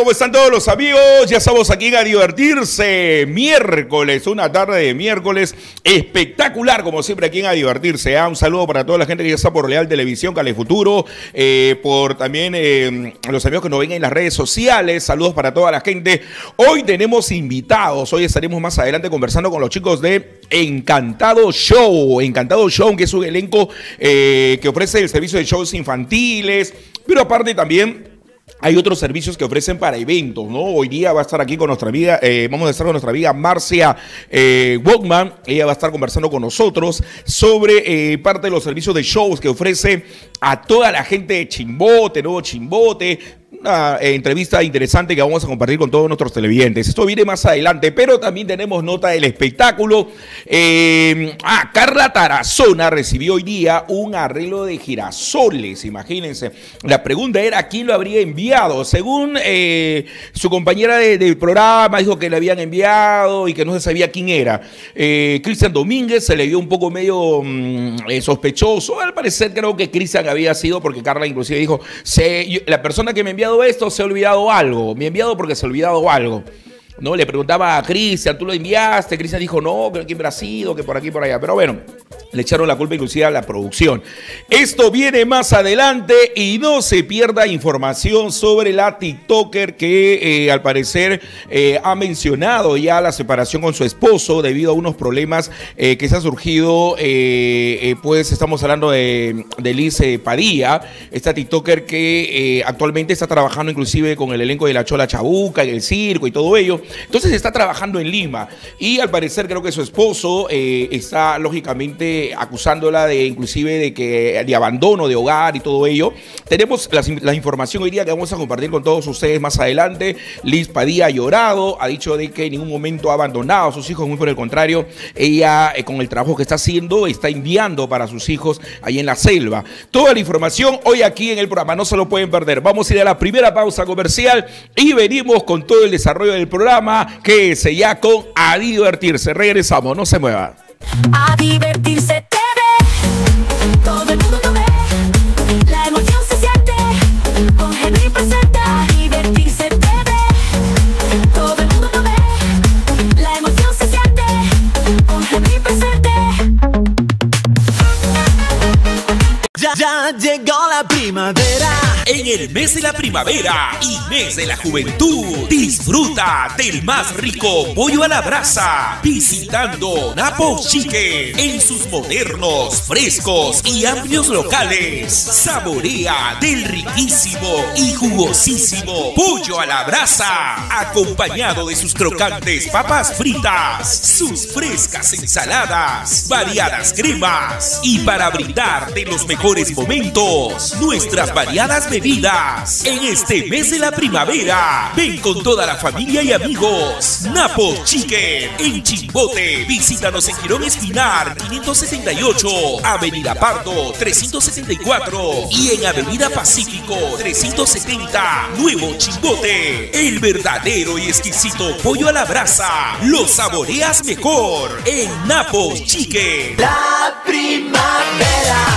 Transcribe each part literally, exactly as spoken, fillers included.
¿Cómo están todos los amigos? Ya estamos aquí a divertirse. Miércoles, una tarde de miércoles espectacular, como siempre aquí en A Divertirse. ¿eh? Un saludo para toda la gente que ya está por Leal Televisión, Cale Futuro, eh, por también eh, los amigos que nos ven en las redes sociales. Saludos para toda la gente. Hoy tenemos invitados. Hoy estaremos más adelante conversando con los chicos de Encantado Show. Encantado Show, que es un elenco eh, que ofrece el servicio de shows infantiles, pero aparte también hay otros servicios que ofrecen para eventos, ¿no? Hoy día va a estar aquí con nuestra amiga, eh, vamos a estar con nuestra amiga Marcia eh, Walkman. Ella va a estar conversando con nosotros sobre eh, parte de los servicios de shows que ofrece a toda la gente de Chimbote, Nuevo Chimbote. Una eh, entrevista interesante que vamos a compartir con todos nuestros televidentes. Esto viene más adelante, pero también tenemos nota del espectáculo. Eh, ah, Carla Tarazona recibió hoy día un arreglo de girasoles, imagínense. La pregunta era quién lo habría enviado. Según eh, su compañera de, del programa, dijo que le habían enviado y que no se sabía quién era. Eh, Cristian Domínguez se le vio un poco medio mmm, eh, sospechoso. Al parecer creo que Cristian había sido, porque Carla inclusive dijo, se, yo, la persona que me enviado esto se ha olvidado algo, me ha enviado porque se ha olvidado algo, ¿no? Le preguntaba a Cristian, ¿tú lo enviaste? Cristian dijo, no, que quién habrá sido, que por aquí, por allá, pero bueno, le echaron la culpa inclusive a la producción. Esto viene más adelante y no se pierda información sobre la TikToker que eh, al parecer eh, ha mencionado ya la separación con su esposo debido a unos problemas eh, que se han surgido, eh, eh, pues estamos hablando de, de Liz eh, Padilla, esta TikToker que eh, actualmente está trabajando inclusive con el elenco de La Chola Chabuca, en el circo y todo ello. Entonces está trabajando en Lima y al parecer creo que su esposo eh, está lógicamente acusándola de inclusive de que de abandono de hogar y todo ello. Tenemos la, la información hoy día que vamos a compartir con todos ustedes más adelante. Liz Padilla ha llorado, ha dicho de que en ningún momento ha abandonado a sus hijos, muy por el contrario, ella eh, con el trabajo que está haciendo está enviando para sus hijos ahí en la selva. Toda la información hoy aquí en el programa, no se lo pueden perder. Vamos a ir a la primera pausa comercial y venimos con todo el desarrollo del programa, que se ya con A Divertirse. Regresamos, no se mueva. A Divertirse T V, todo el mundo lo ve, la emoción se siente, con Henry presenta. A Divertirse T V, todo el mundo lo ve, la emoción se siente, con Henry presente. Ya, ya llegó la primavera. En el mes de la primavera y mes de la juventud, disfruta del más rico pollo a la brasa visitando Napo Chicken en sus modernos, frescos y amplios locales. Saborea del riquísimo y jugosísimo pollo a la brasa, acompañado de sus crocantes papas fritas, sus frescas ensaladas, variadas cremas y para brindar de los mejores momentos, nuestras variadas bebidas. En este mes de la primavera, ven con toda la familia y amigos. Napo Chicken en Chimbote. Visítanos en Girón Espinar quinientos setenta y ocho, Avenida Pardo trescientos setenta y cuatro y en Avenida Pacífico trescientos setenta, Nuevo Chimbote. El verdadero y exquisito pollo a la brasa lo saboreas mejor en Napo Chicken. La primavera.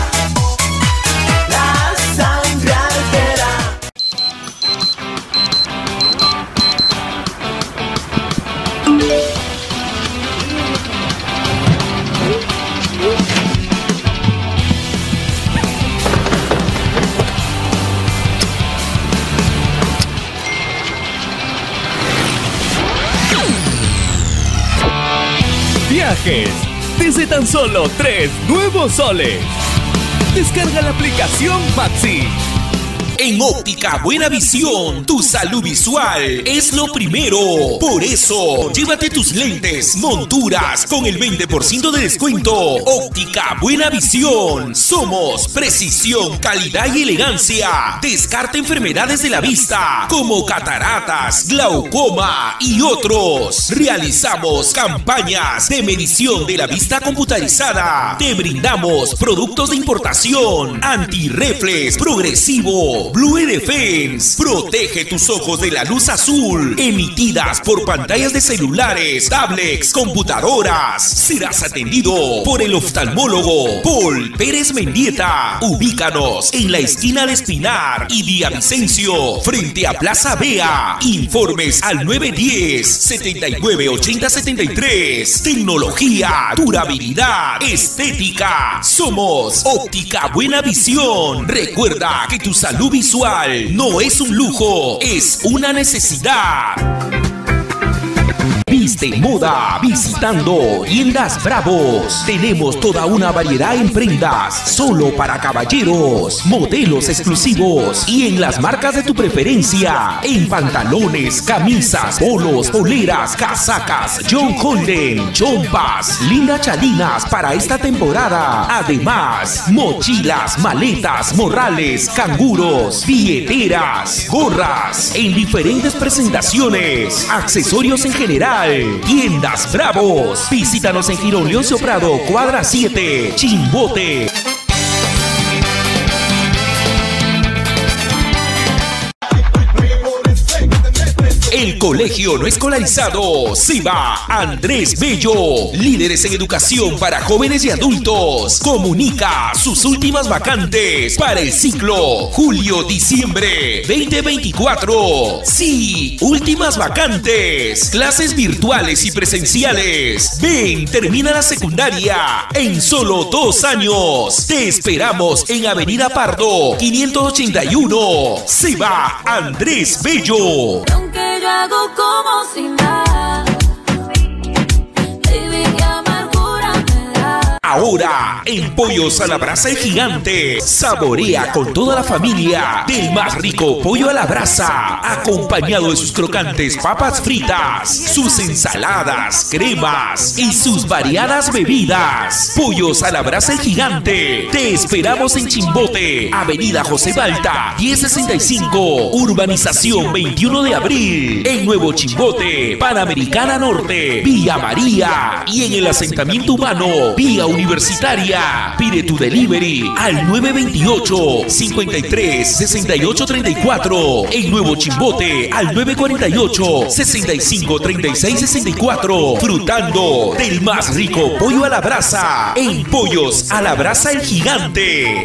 Viajes desde tan solo tres nuevos soles. Descarga la aplicación Maxi. En Óptica Buena Visión, tu salud visual es lo primero. Por eso, llévate tus lentes, monturas con el veinte por ciento de descuento. Óptica Buena Visión. Somos precisión, calidad y elegancia. Descarta enfermedades de la vista como cataratas, glaucoma y otros. Realizamos campañas de medición de la vista computarizada. Te brindamos productos de importación, antirreflex, progresivo, Blue Defense protege tus ojos de la luz azul emitidas por pantallas de celulares, tablets, computadoras. Serás atendido por el oftalmólogo Paul Pérez Mendieta. Ubícanos en la esquina de Espinar y Villavicencio, frente a Plaza Bea. Informes al nueve uno cero, setenta y nueve ochenta setenta y tres. Tecnología, durabilidad, estética. Somos Óptica Buena Visión. Recuerda que tu salud visual no es un lujo, es una necesidad. Viste moda visitando Tiendas Bravos. Tenemos toda una variedad en prendas solo para caballeros, modelos exclusivos y en las marcas de tu preferencia. En pantalones, camisas, polos, poleras, casacas, John Holden, chompas, lindas chalinas para esta temporada. Además, mochilas, maletas, morrales, canguros, billeteras, gorras en diferentes presentaciones, accesorios en general. Tiendas Bravos. Visítanos en Girón Leoncio Prado, cuadra siete, Chimbote. El colegio no escolarizado Ciba Andrés Bello, líderes en educación para jóvenes y adultos, comunica sus últimas vacantes para el ciclo julio-diciembre veinte veinticuatro. Sí, últimas vacantes, clases virtuales y presenciales. Ven, termina la secundaria en solo dos años. Te esperamos en Avenida Pardo quinientos ochenta y uno. Ciba Andrés Bello. Aunque yo hago como si nada, baby, qué amargura me da. Ahora, en Pollos a la Brasa El Gigante, saborea con toda la familia del más rico pollo a la brasa, acompañado de sus crocantes papas fritas, sus ensaladas, cremas y sus variadas bebidas. Pollos a la Brasa El Gigante. Te esperamos en Chimbote, Avenida José Balta, diez sesenta y cinco, Urbanización veintiuno de abril. En Nuevo Chimbote, Panamericana Norte, Villa María y en el asentamiento humano, Vía Universitaria. Pide tu delivery al nueve veintiocho, cincuenta y tres, sesenta y ocho treinta y cuatro. En Nuevo Chimbote al nueve cuarenta y ocho, sesenta y cinco treinta y seis sesenta y cuatro. Frutando del más rico pollo a la brasa en Pollos a la Brasa El Gigante.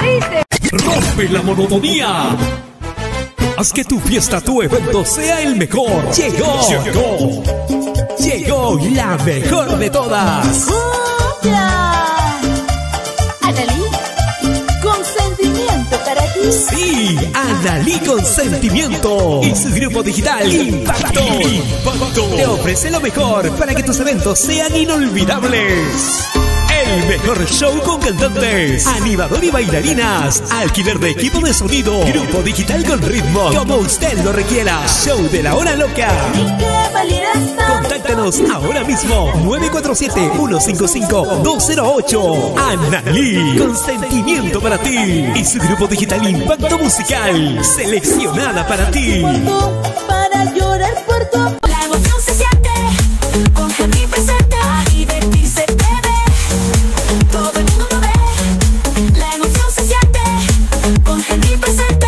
Rompe la monotonía. Haz que tu fiesta, tu evento sea el mejor. Llegó. Llegó. Llegó la mejor de todas. ¡Cumpla! Analí, consentimiento para ti. Sí, Analí Consentimiento y su grupo digital Impacto. Impacto te ofrece lo mejor para que tus eventos sean inolvidables. El mejor show con cantantes, animador y bailarinas, alquiler de equipo de sonido, grupo digital con ritmo, como usted lo requiera. Show de la hora loca. ¿Y qué validas son? Contáctanos ahora mismo. nueve cuatro siete, uno cinco cinco, dos cero ocho. Analí, consentimiento para ti. Y su grupo digital Impacto Musical, seleccionada para ti. Para llorar por tu amor. La emoción se siente con Henry presente. Divertirse te ve, todo el mundo lo ve. La emoción se siente con Henry presente.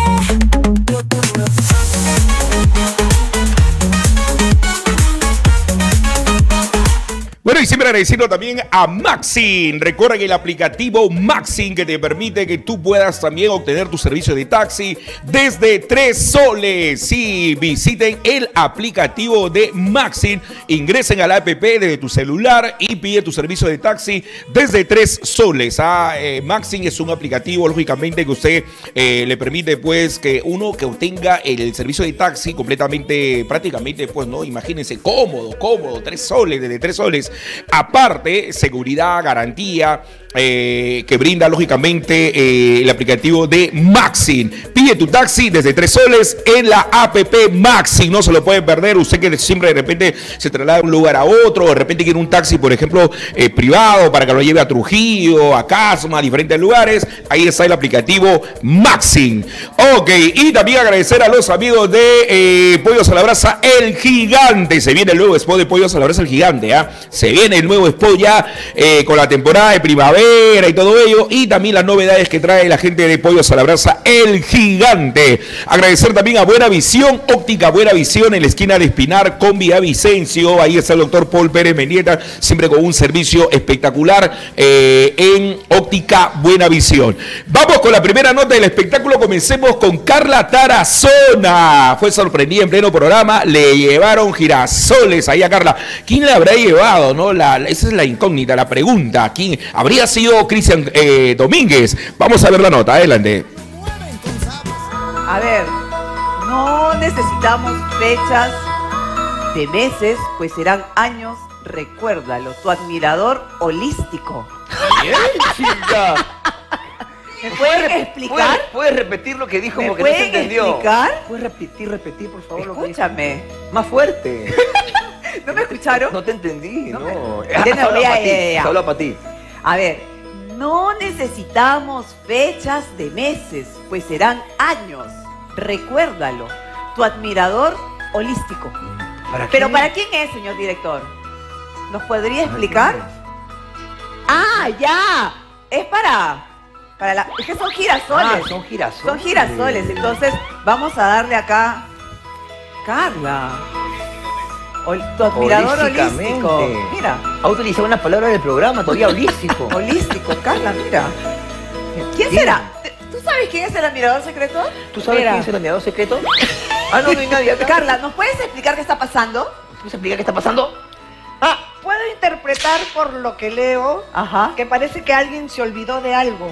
Bueno, y siempre agradeciendo también a Maxin. Recuerda que el aplicativo Maxin que te permite que tú puedas también obtener tu servicio de taxi desde tres soles. Sí, visiten el aplicativo de Maxin, ingresen a la app desde tu celular y pide tu servicio de taxi desde tres soles. Ah, eh, Maxin es un aplicativo, lógicamente, que usted eh, le permite, pues, que uno que obtenga el servicio de taxi completamente, prácticamente, pues, no, imagínense, cómodo, cómodo, tres soles, desde tres soles. Aparte, seguridad, garantía, eh, que brinda lógicamente eh, el aplicativo de Maxin. Pide tu taxi desde tres soles en la app Maxin. No se lo pueden perder. Usted que siempre de repente se traslada de un lugar a otro, de repente quiere un taxi, por ejemplo, eh, privado para que lo lleve a Trujillo, a Casma, a diferentes lugares. Ahí está el aplicativo Maxin. Ok, y también agradecer a los amigos de eh, Pollos a la Brasa El Gigante. Se viene el nuevo spot de Pollos a la Brasa El Gigante, ¿ah? ¿eh? Se Se viene el nuevo spot ya eh, con la temporada de primavera y todo ello. Y también las novedades que trae la gente de Pollos a la Brasa, El Gigante. Agradecer también a Buena Visión, Óptica Buena Visión en la esquina de Espinar con Villavicencio. Ahí está el doctor Paul Pérez Mendieta, siempre con un servicio espectacular eh, en Óptica Buena Visión. Vamos con la primera nota del espectáculo. Comencemos con Carla Tarazona. Fue sorprendida en pleno programa. Le llevaron girasoles ahí a Carla. ¿Quién le habrá llevado? ¿No? La, esa es la incógnita, la pregunta. ¿Quién habría sido? Cristian eh, Domínguez. Vamos a ver la nota. Adelante. A ver, no necesitamos fechas de meses, pues serán años. Recuérdalo, tu admirador holístico. Bien, chica. ¿Me puedes explicar? ¿Puedes, puedes repetir lo que dijo ¿Me porque no se pueden entendió? explicar? ¿Puedes repetir, repetir, por favor? Escúchame. Lo que dijo? Más fuerte. ¿No me escucharon? No te entendí, No no. me- Ah, Ya, se habla ya, para ti, ya, ya. se habla para ti. A ver, no necesitamos fechas de meses, pues serán años. Recuérdalo, tu admirador holístico. ¿Para ¿Pero qué? para quién es, señor director? ¿Nos podría explicar? Ah, ya. Es para... para la, es que son girasoles. Ah, son girasoles. Son girasoles. Entonces, vamos a darle acá... Carla. Ol- tu admirador Holísticamente. holístico. Mira. Ha utilizado una palabra del programa, todavía holístico. Holístico, Carla, mira. ¿Quién Sí. será? ¿Tú sabes quién es el admirador secreto? ¿Tú sabes Mira. quién es el admirador secreto? Ah, no, no hay nadie acá. Carla, ¿nos puedes explicar qué está pasando? ¿Puedes explicar qué está pasando? Ah, puedo interpretar por lo que leo Ajá. que parece que alguien se olvidó de algo.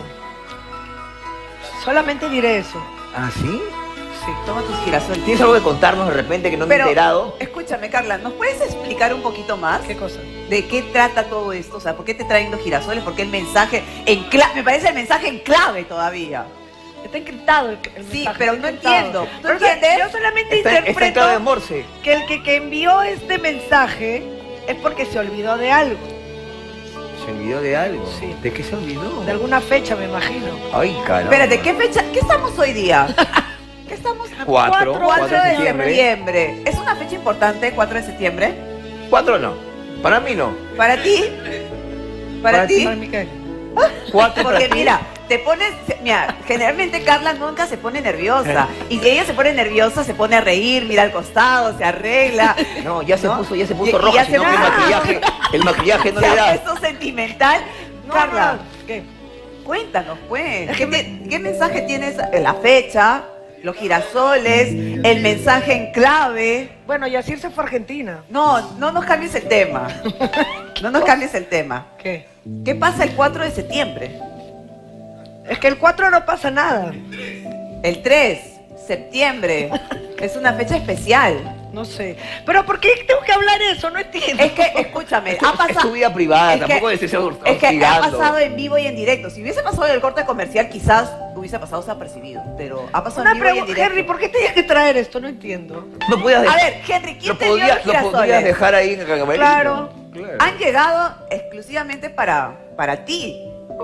Solamente diré eso. ¿Ah, sí? Sí, toma tus girasoles. ¿Tienes algo que contarnos de repente que no me he Pero, enterado? escúchame, Carla, ¿nos puedes explicar un poquito más ¿Qué cosa? de qué trata todo esto? O sea, ¿por qué te traen los girasoles? ¿Por qué el mensaje en clave? Me parece el mensaje en clave todavía. Está encriptado el, el Sí, mensaje, pero está no encriptado. entiendo. ¿Tú Pero, o sea, entiendes? Yo solamente Está, está en interpreto clave de Morse. que el que, que envió este mensaje es porque se olvidó de algo. ¿Se olvidó de algo? Sí. ¿De qué se olvidó? De alguna fecha, me imagino. Ay, caramba. Espérate, ¿qué fecha? ¿Qué estamos hoy día? ¿Qué estamos? Cuatro. cuatro de septiembre. septiembre. ¿Es una fecha importante, cuatro de septiembre? Cuatro no. Para mí no. ¿Para ti? ¿Para, ti? Para mí, ¿qué? Cuatro para Porque ti. mira, te pones, mira, generalmente Carla nunca se pone nerviosa. Y si ella se pone nerviosa, se pone a reír, mira al costado, se arregla. No, ya se ¿no? puso, ya se Y- puso y roja, ya sino se- que el maquillaje, el maquillaje no Se le ha da. puesto sentimental. No, Carla, no, ¿qué? cuéntanos pues. ¿Qué, me- qué mensaje tienes? La fecha, los girasoles, el mensaje en clave. Bueno, Yacir se fue a Argentina. No, no nos cambies el tema. No nos cambies el tema. ¿Qué? ¿Qué pasa el cuatro de septiembre? Es que el cuatro no pasa nada. El tres, septiembre. Es una fecha especial. No sé. Pero ¿por qué tengo que hablar eso? No entiendo. Es que, escúchame, ha Es pasado... tu vida privada, es que- tampoco decís algo Es que ha hostigando. pasado en vivo y en directo. Si hubiese pasado en el corte comercial, quizás hubiese pasado desapercibido. Pero ha pasado Una en vivo y en pregunta, directo. Henry, ¿por qué tenías que traer esto? No entiendo. No podías A dejar. ver, Henry, ¿quién Lo, te dio podía- los lo podías girasoles? dejar ahí en el camarero. Claro. Claro. Han llegado exclusivamente para, para ti.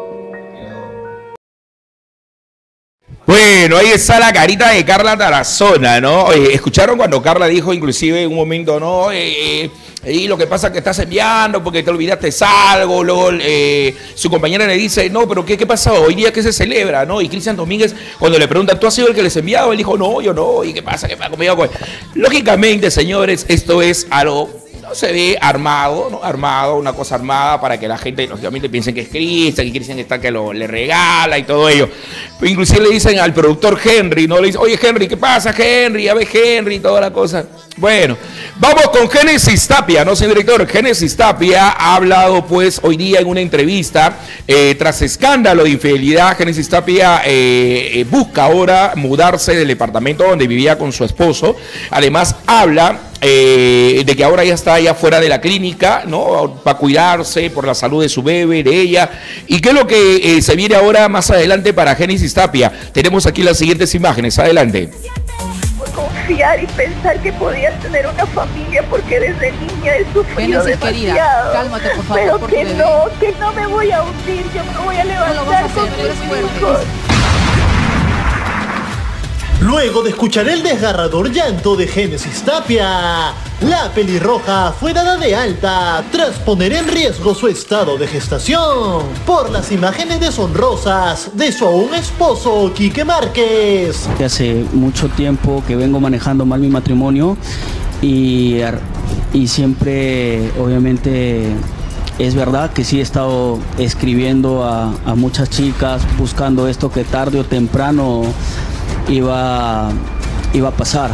Bueno, ahí está la carita de Carla Tarazona, ¿no? Eh, Escucharon cuando Carla dijo, inclusive en un momento, ¿no? Eh, eh, y lo que pasa es que estás enviando porque te olvidaste algo. Luego eh, su compañera le dice, no, pero ¿qué, qué pasa hoy día? ¿Qué se celebra? ¿No? Y Cristian Domínguez, cuando le pregunta, ¿tú has sido el que les enviado? Él dijo, no, yo no. ¿Y qué pasa? ¿Qué pasa conmigo? Lógicamente, señores, esto es algo... No se ve armado, ¿no? Armado, una cosa armada para que la gente, lógicamente, piensen que es Cristian, que Cristian está que lo, le regala y todo ello. Pero inclusive le dicen al productor Henry, ¿no? Le dicen, oye, Henry, ¿qué pasa, Henry? Ya ves, Henry, y toda la cosa. Bueno, vamos con Génesis Tapia, ¿no, señor director? Génesis Tapia ha hablado, pues, hoy día en una entrevista, eh, tras escándalo de infidelidad, Génesis Tapia eh, eh, busca ahora mudarse del departamento donde vivía con su esposo. Además, habla... Eh, de que ahora ya está ya fuera de la clínica, ¿no? Para cuidarse por la salud de su bebé, de ella. ¿Y qué es lo que eh, se viene ahora más adelante para Génesis Tapia? Tenemos aquí las siguientes imágenes. Adelante. Confiar y pensar que podías tener una familia porque desde niña he sufrido Génesis, querida, demasiado. cálmate, por favor, Pero por que tu bebé. no, que no me voy a hundir, yo me voy a No lo vas a levantar hacer, con tú eres mis fuerte. hijos. Luego de escuchar el desgarrador llanto de Génesis Tapia, la pelirroja fue dada de alta tras poner en riesgo su estado de gestación por las imágenes deshonrosas de su aún esposo Quique Márquez. Hace mucho tiempo que vengo manejando mal mi matrimonio y, y siempre, obviamente, es verdad que sí he estado escribiendo a, a muchas chicas buscando esto que tarde o temprano iba, iba a pasar.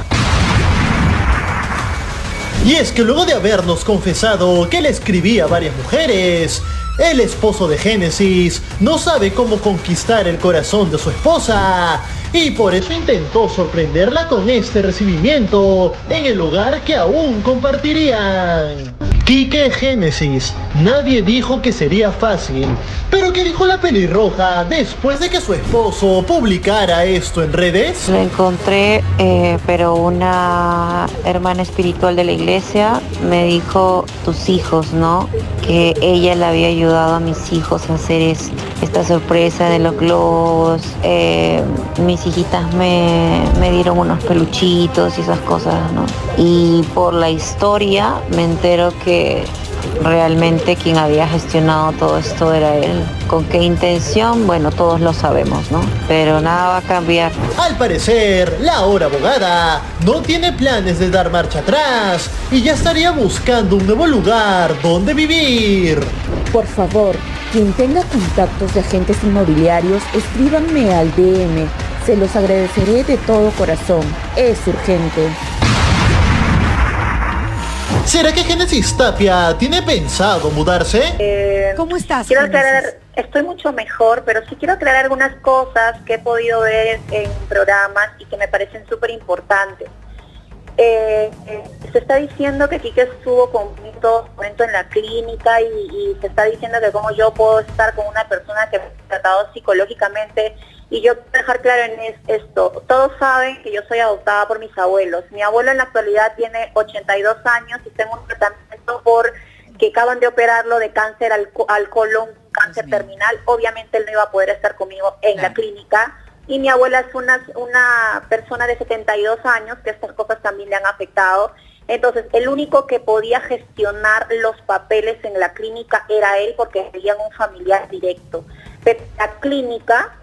Y es que luego de habernos confesado que le escribía a varias mujeres, el esposo de Génesis no sabe cómo conquistar el corazón de su esposa y por eso intentó sorprenderla con este recibimiento en el hogar que aún compartirían. Quique Génesis, nadie dijo que sería fácil, pero ¿qué dijo la pelirroja después de que su esposo publicara esto en redes? Lo encontré, eh, pero una hermana espiritual de la iglesia me dijo, tus hijos, ¿no? Que ella le había ayudado a mis hijos a hacer esto, esta sorpresa de los globos. Eh, mis hijitas me, me dieron unos peluchitos y esas cosas, ¿no? Y por la historia me entero que realmente quien había gestionado todo esto era él. ¿Con qué intención? Bueno, todos lo sabemos, ¿no? Pero nada va a cambiar. Al parecer, la ahora abogada no tiene planes de dar marcha atrás y ya estaría buscando un nuevo lugar donde vivir. Por favor, quien tenga contactos de agentes inmobiliarios, escríbanme al D M. Se los agradeceré de todo corazón. Es urgente. ¿Será que Génesis Tapia tiene pensado mudarse? Eh, ¿Cómo estás, Quiero Génesis? aclarar, estoy mucho mejor, pero sí quiero aclarar algunas cosas que he podido ver en programas y que me parecen súper importantes. Eh, eh, se está diciendo que Quique estuvo conmigo todo el momento en la clínica y, y se está diciendo que como yo puedo estar con una persona que me ha tratado psicológicamente. Y yo quiero dejar claro en es, esto, todos saben que yo soy adoptada por mis abuelos. Mi abuelo en la actualidad tiene ochenta y dos años y tengo un tratamiento por que acaban de operarlo de cáncer al, al colon, cáncer terminal. Obviamente él no iba a poder estar conmigo en claro. la clínica. Y mi abuela es una, una persona de setenta y dos años que estas cosas también le han afectado. Entonces, el único que podía gestionar los papeles en la clínica era él porque tenían un familiar directo. Pero la clínica...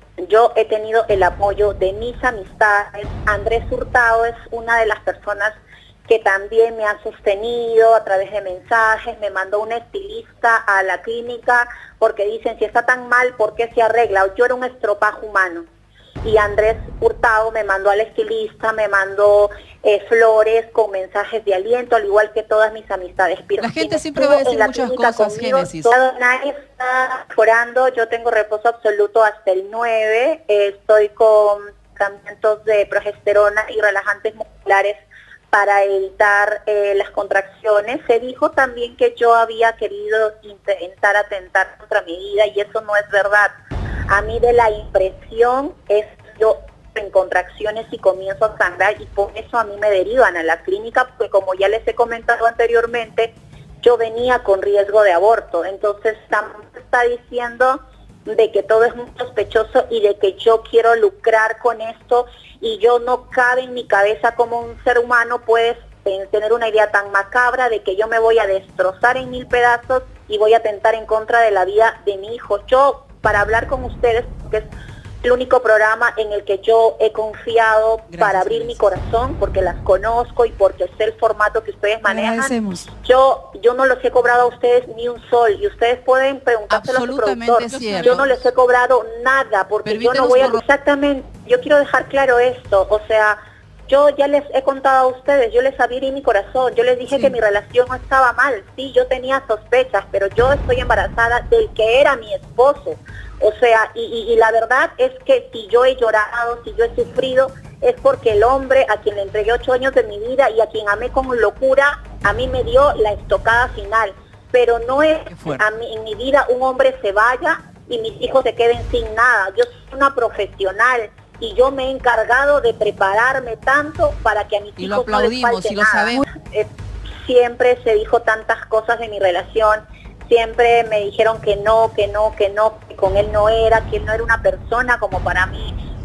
Yo he tenido el apoyo de mis amistades. Andrés Hurtado es una de las personas que también me ha sostenido a través de mensajes. Me mandó una estilista a la clínica porque dicen, si está tan mal, ¿por qué se arregla? Yo era un estropajo humano. Y Andrés Hurtado me mandó al estilista, me mandó eh, flores con mensajes de aliento, al igual que todas mis amistades. La gente siempre va a decir muchas cosas, conmigo, Génesis. Nadie está mejorando, yo tengo reposo absoluto hasta el nueve, eh, estoy con tratamientos de progesterona y relajantes musculares para evitar eh, las contracciones. Se dijo también que yo había querido intentar atentar contra mi vida y eso no es verdad. A mí de la impresión es yo en contracciones y comienzo a sangrar y por eso a mí me derivan a la clínica porque como ya les he comentado anteriormente, yo venía con riesgo de aborto. Entonces también se está diciendo de que todo es muy sospechoso y de que yo quiero lucrar con esto y yo no cabe en mi cabeza como un ser humano puede tener una idea tan macabra de que yo me voy a destrozar en mil pedazos y voy a atentar en contra de la vida de mi hijo. Yo para hablar con ustedes, porque es el único programa en el que yo he confiado Gracias, para abrir mi corazón, porque las conozco y porque sé el formato que ustedes manejan. Yo yo no los he cobrado a ustedes ni un sol y ustedes pueden preguntárselo a su productor. Cierto. Yo no les he cobrado nada porque yo no voy a... Exactamente, yo quiero dejar claro esto, o sea... Yo ya les he contado a ustedes, yo les abrí mi corazón, yo les dije sí. que mi relación no estaba mal, sí, yo tenía sospechas, pero yo estoy embarazada del que era mi esposo. O sea, y, y, y la verdad es que si yo he llorado, si yo he sufrido, es porque el hombre a quien le entregué ocho años de mi vida y a quien amé con locura, a mí me dio la estocada final. Pero no es a mí, en mi vida un hombre se vaya y mis hijos se queden sin nada. Yo soy una profesional. Y yo me he encargado de prepararme tanto para que a mis y hijos lo aplaudimos, no les falte y lo nada. sabemos. Eh, siempre se dijo tantas cosas de mi relación, siempre me dijeron que no, que no, que no, que con él no era, que él no era una persona como para mí. O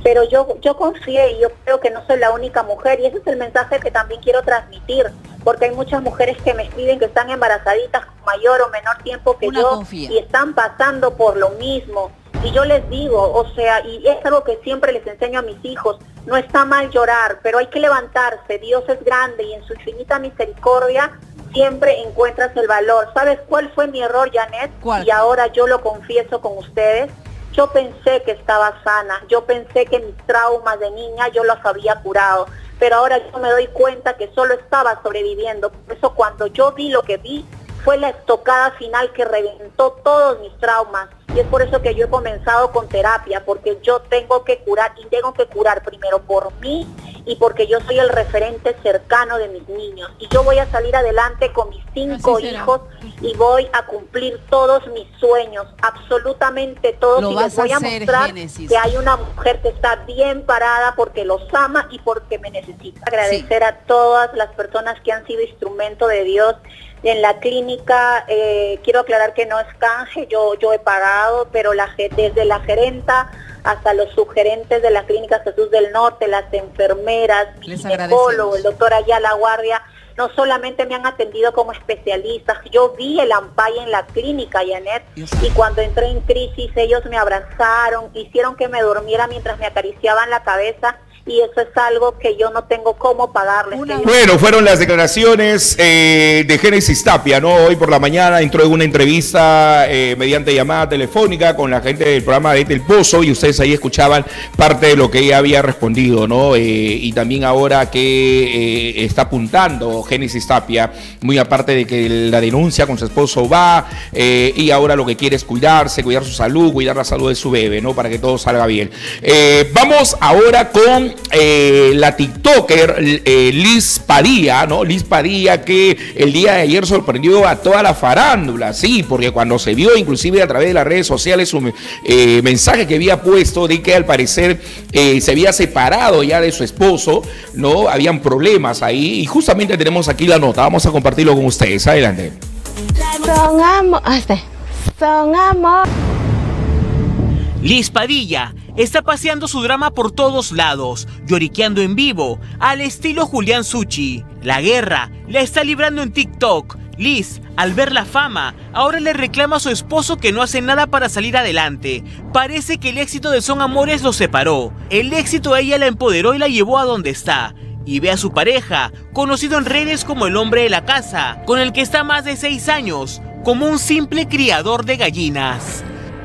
pero yo, yo confié y yo creo que no soy la única mujer y ese es el mensaje que también quiero transmitir, porque hay muchas mujeres que me escriben que están embarazaditas con mayor o menor tiempo que Una yo confía. y están pasando por lo mismo. Y yo les digo, o sea, y es algo que siempre les enseño a mis hijos, no está mal llorar, pero hay que levantarse, Dios es grande y en su infinita misericordia siempre encuentras el valor. ¿Sabes cuál fue mi error, Janet? ¿Cuál? Y ahora yo lo confieso con ustedes. Yo pensé que estaba sana, yo pensé que mis traumas de niña yo los había curado, pero ahora yo me doy cuenta que solo estaba sobreviviendo. Por eso cuando yo vi lo que vi, fue la estocada final que reventó todos mis traumas. Y es por eso que yo he comenzado con terapia, porque yo tengo que curar, y tengo que curar primero por mí y porque yo soy el referente cercano de mis niños. Y yo voy a salir adelante con mis cinco Así será. hijos y voy a cumplir todos mis sueños, absolutamente todos. Lo y vas les voy a a hacer, mostrar Génesis. que hay una mujer que está bien parada porque los ama y porque me necesita. Agradecer a todas las personas que han sido instrumento de Dios. En la clínica, eh, quiero aclarar que no es canje, yo, yo he pagado, pero la, ge- desde la gerenta hasta los subgerentes de la clínica Jesús del Norte, las enfermeras, mi Les ginecólogo, agradecemos. el doctor Ayala Guardia, no solamente me han atendido como especialistas, yo vi el ampay en la clínica, Janet, y cuando entré en crisis ellos me abrazaron, hicieron que me durmiera mientras me acariciaban la cabeza, y eso es algo que yo no tengo cómo pagarles. que yo- Bueno, fueron las declaraciones eh, de Génesis Tapia, ¿no? Hoy por la mañana entró en una entrevista eh, mediante llamada telefónica con la gente del programa de El Pozo y ustedes ahí escuchaban parte de lo que ella había respondido, ¿no? Eh, y también ahora que eh, está apuntando Génesis Tapia, muy aparte de que la denuncia con su esposo va eh, y ahora lo que quiere es cuidarse, cuidar su salud, cuidar la salud de su bebé, ¿no? Para que todo salga bien. Eh, vamos ahora con Eh, la TikToker eh, Liz Padilla, ¿no? Liz Padilla que el día de ayer sorprendió a toda la farándula, sí, porque cuando se vio inclusive a través de las redes sociales un eh, mensaje que había puesto de que al parecer eh, se había separado ya de su esposo, ¿no? Habían problemas ahí y justamente tenemos aquí la nota, vamos a compartirlo con ustedes, adelante. Son amor, son amor. Liz Padilla está paseando su drama por todos lados, lloriqueando en vivo, al estilo Julián Suchi. La guerra la está librando en TikTok. Liz, al ver la fama, ahora le reclama a su esposo que no hace nada para salir adelante. Parece que el éxito de Son Amores los separó. El éxito a ella la empoderó y la llevó a donde está. Y ve a su pareja, conocido en redes como el hombre de la casa, con el que está más de seis años, como un simple criador de gallinas.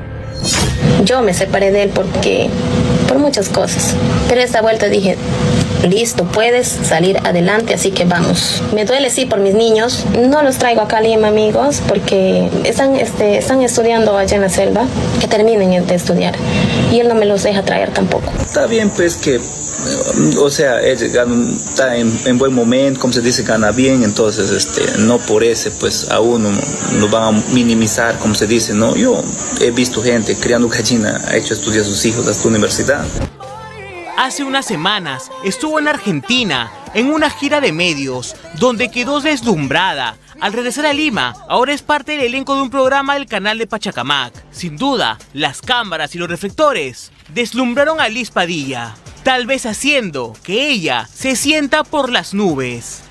Yo me separé de él porque por muchas cosas, pero esta vuelta dije, listo, puedes salir adelante, así que vamos. Me duele sí por mis niños, no los traigo acá a Lima, amigos, porque están, este, están estudiando allá en la selva, que terminen de estudiar, y él no me los deja traer tampoco. Está bien pues que, o sea, él gana- está en, en buen momento, como se dice, gana bien, entonces este, no por ese pues a uno lo van a minimizar, como se dice, ¿no? Yo he visto gente criando gallina, ha hecho estudiar a sus hijos hasta universidad. Hace unas semanas estuvo en Argentina en una gira de medios donde quedó deslumbrada. Al regresar a Lima, ahora es parte del elenco de un programa del canal de Pachacamac. Sin duda, las cámaras y los reflectores deslumbraron a Liz Padilla, tal vez haciendo que ella se sienta por las nubes.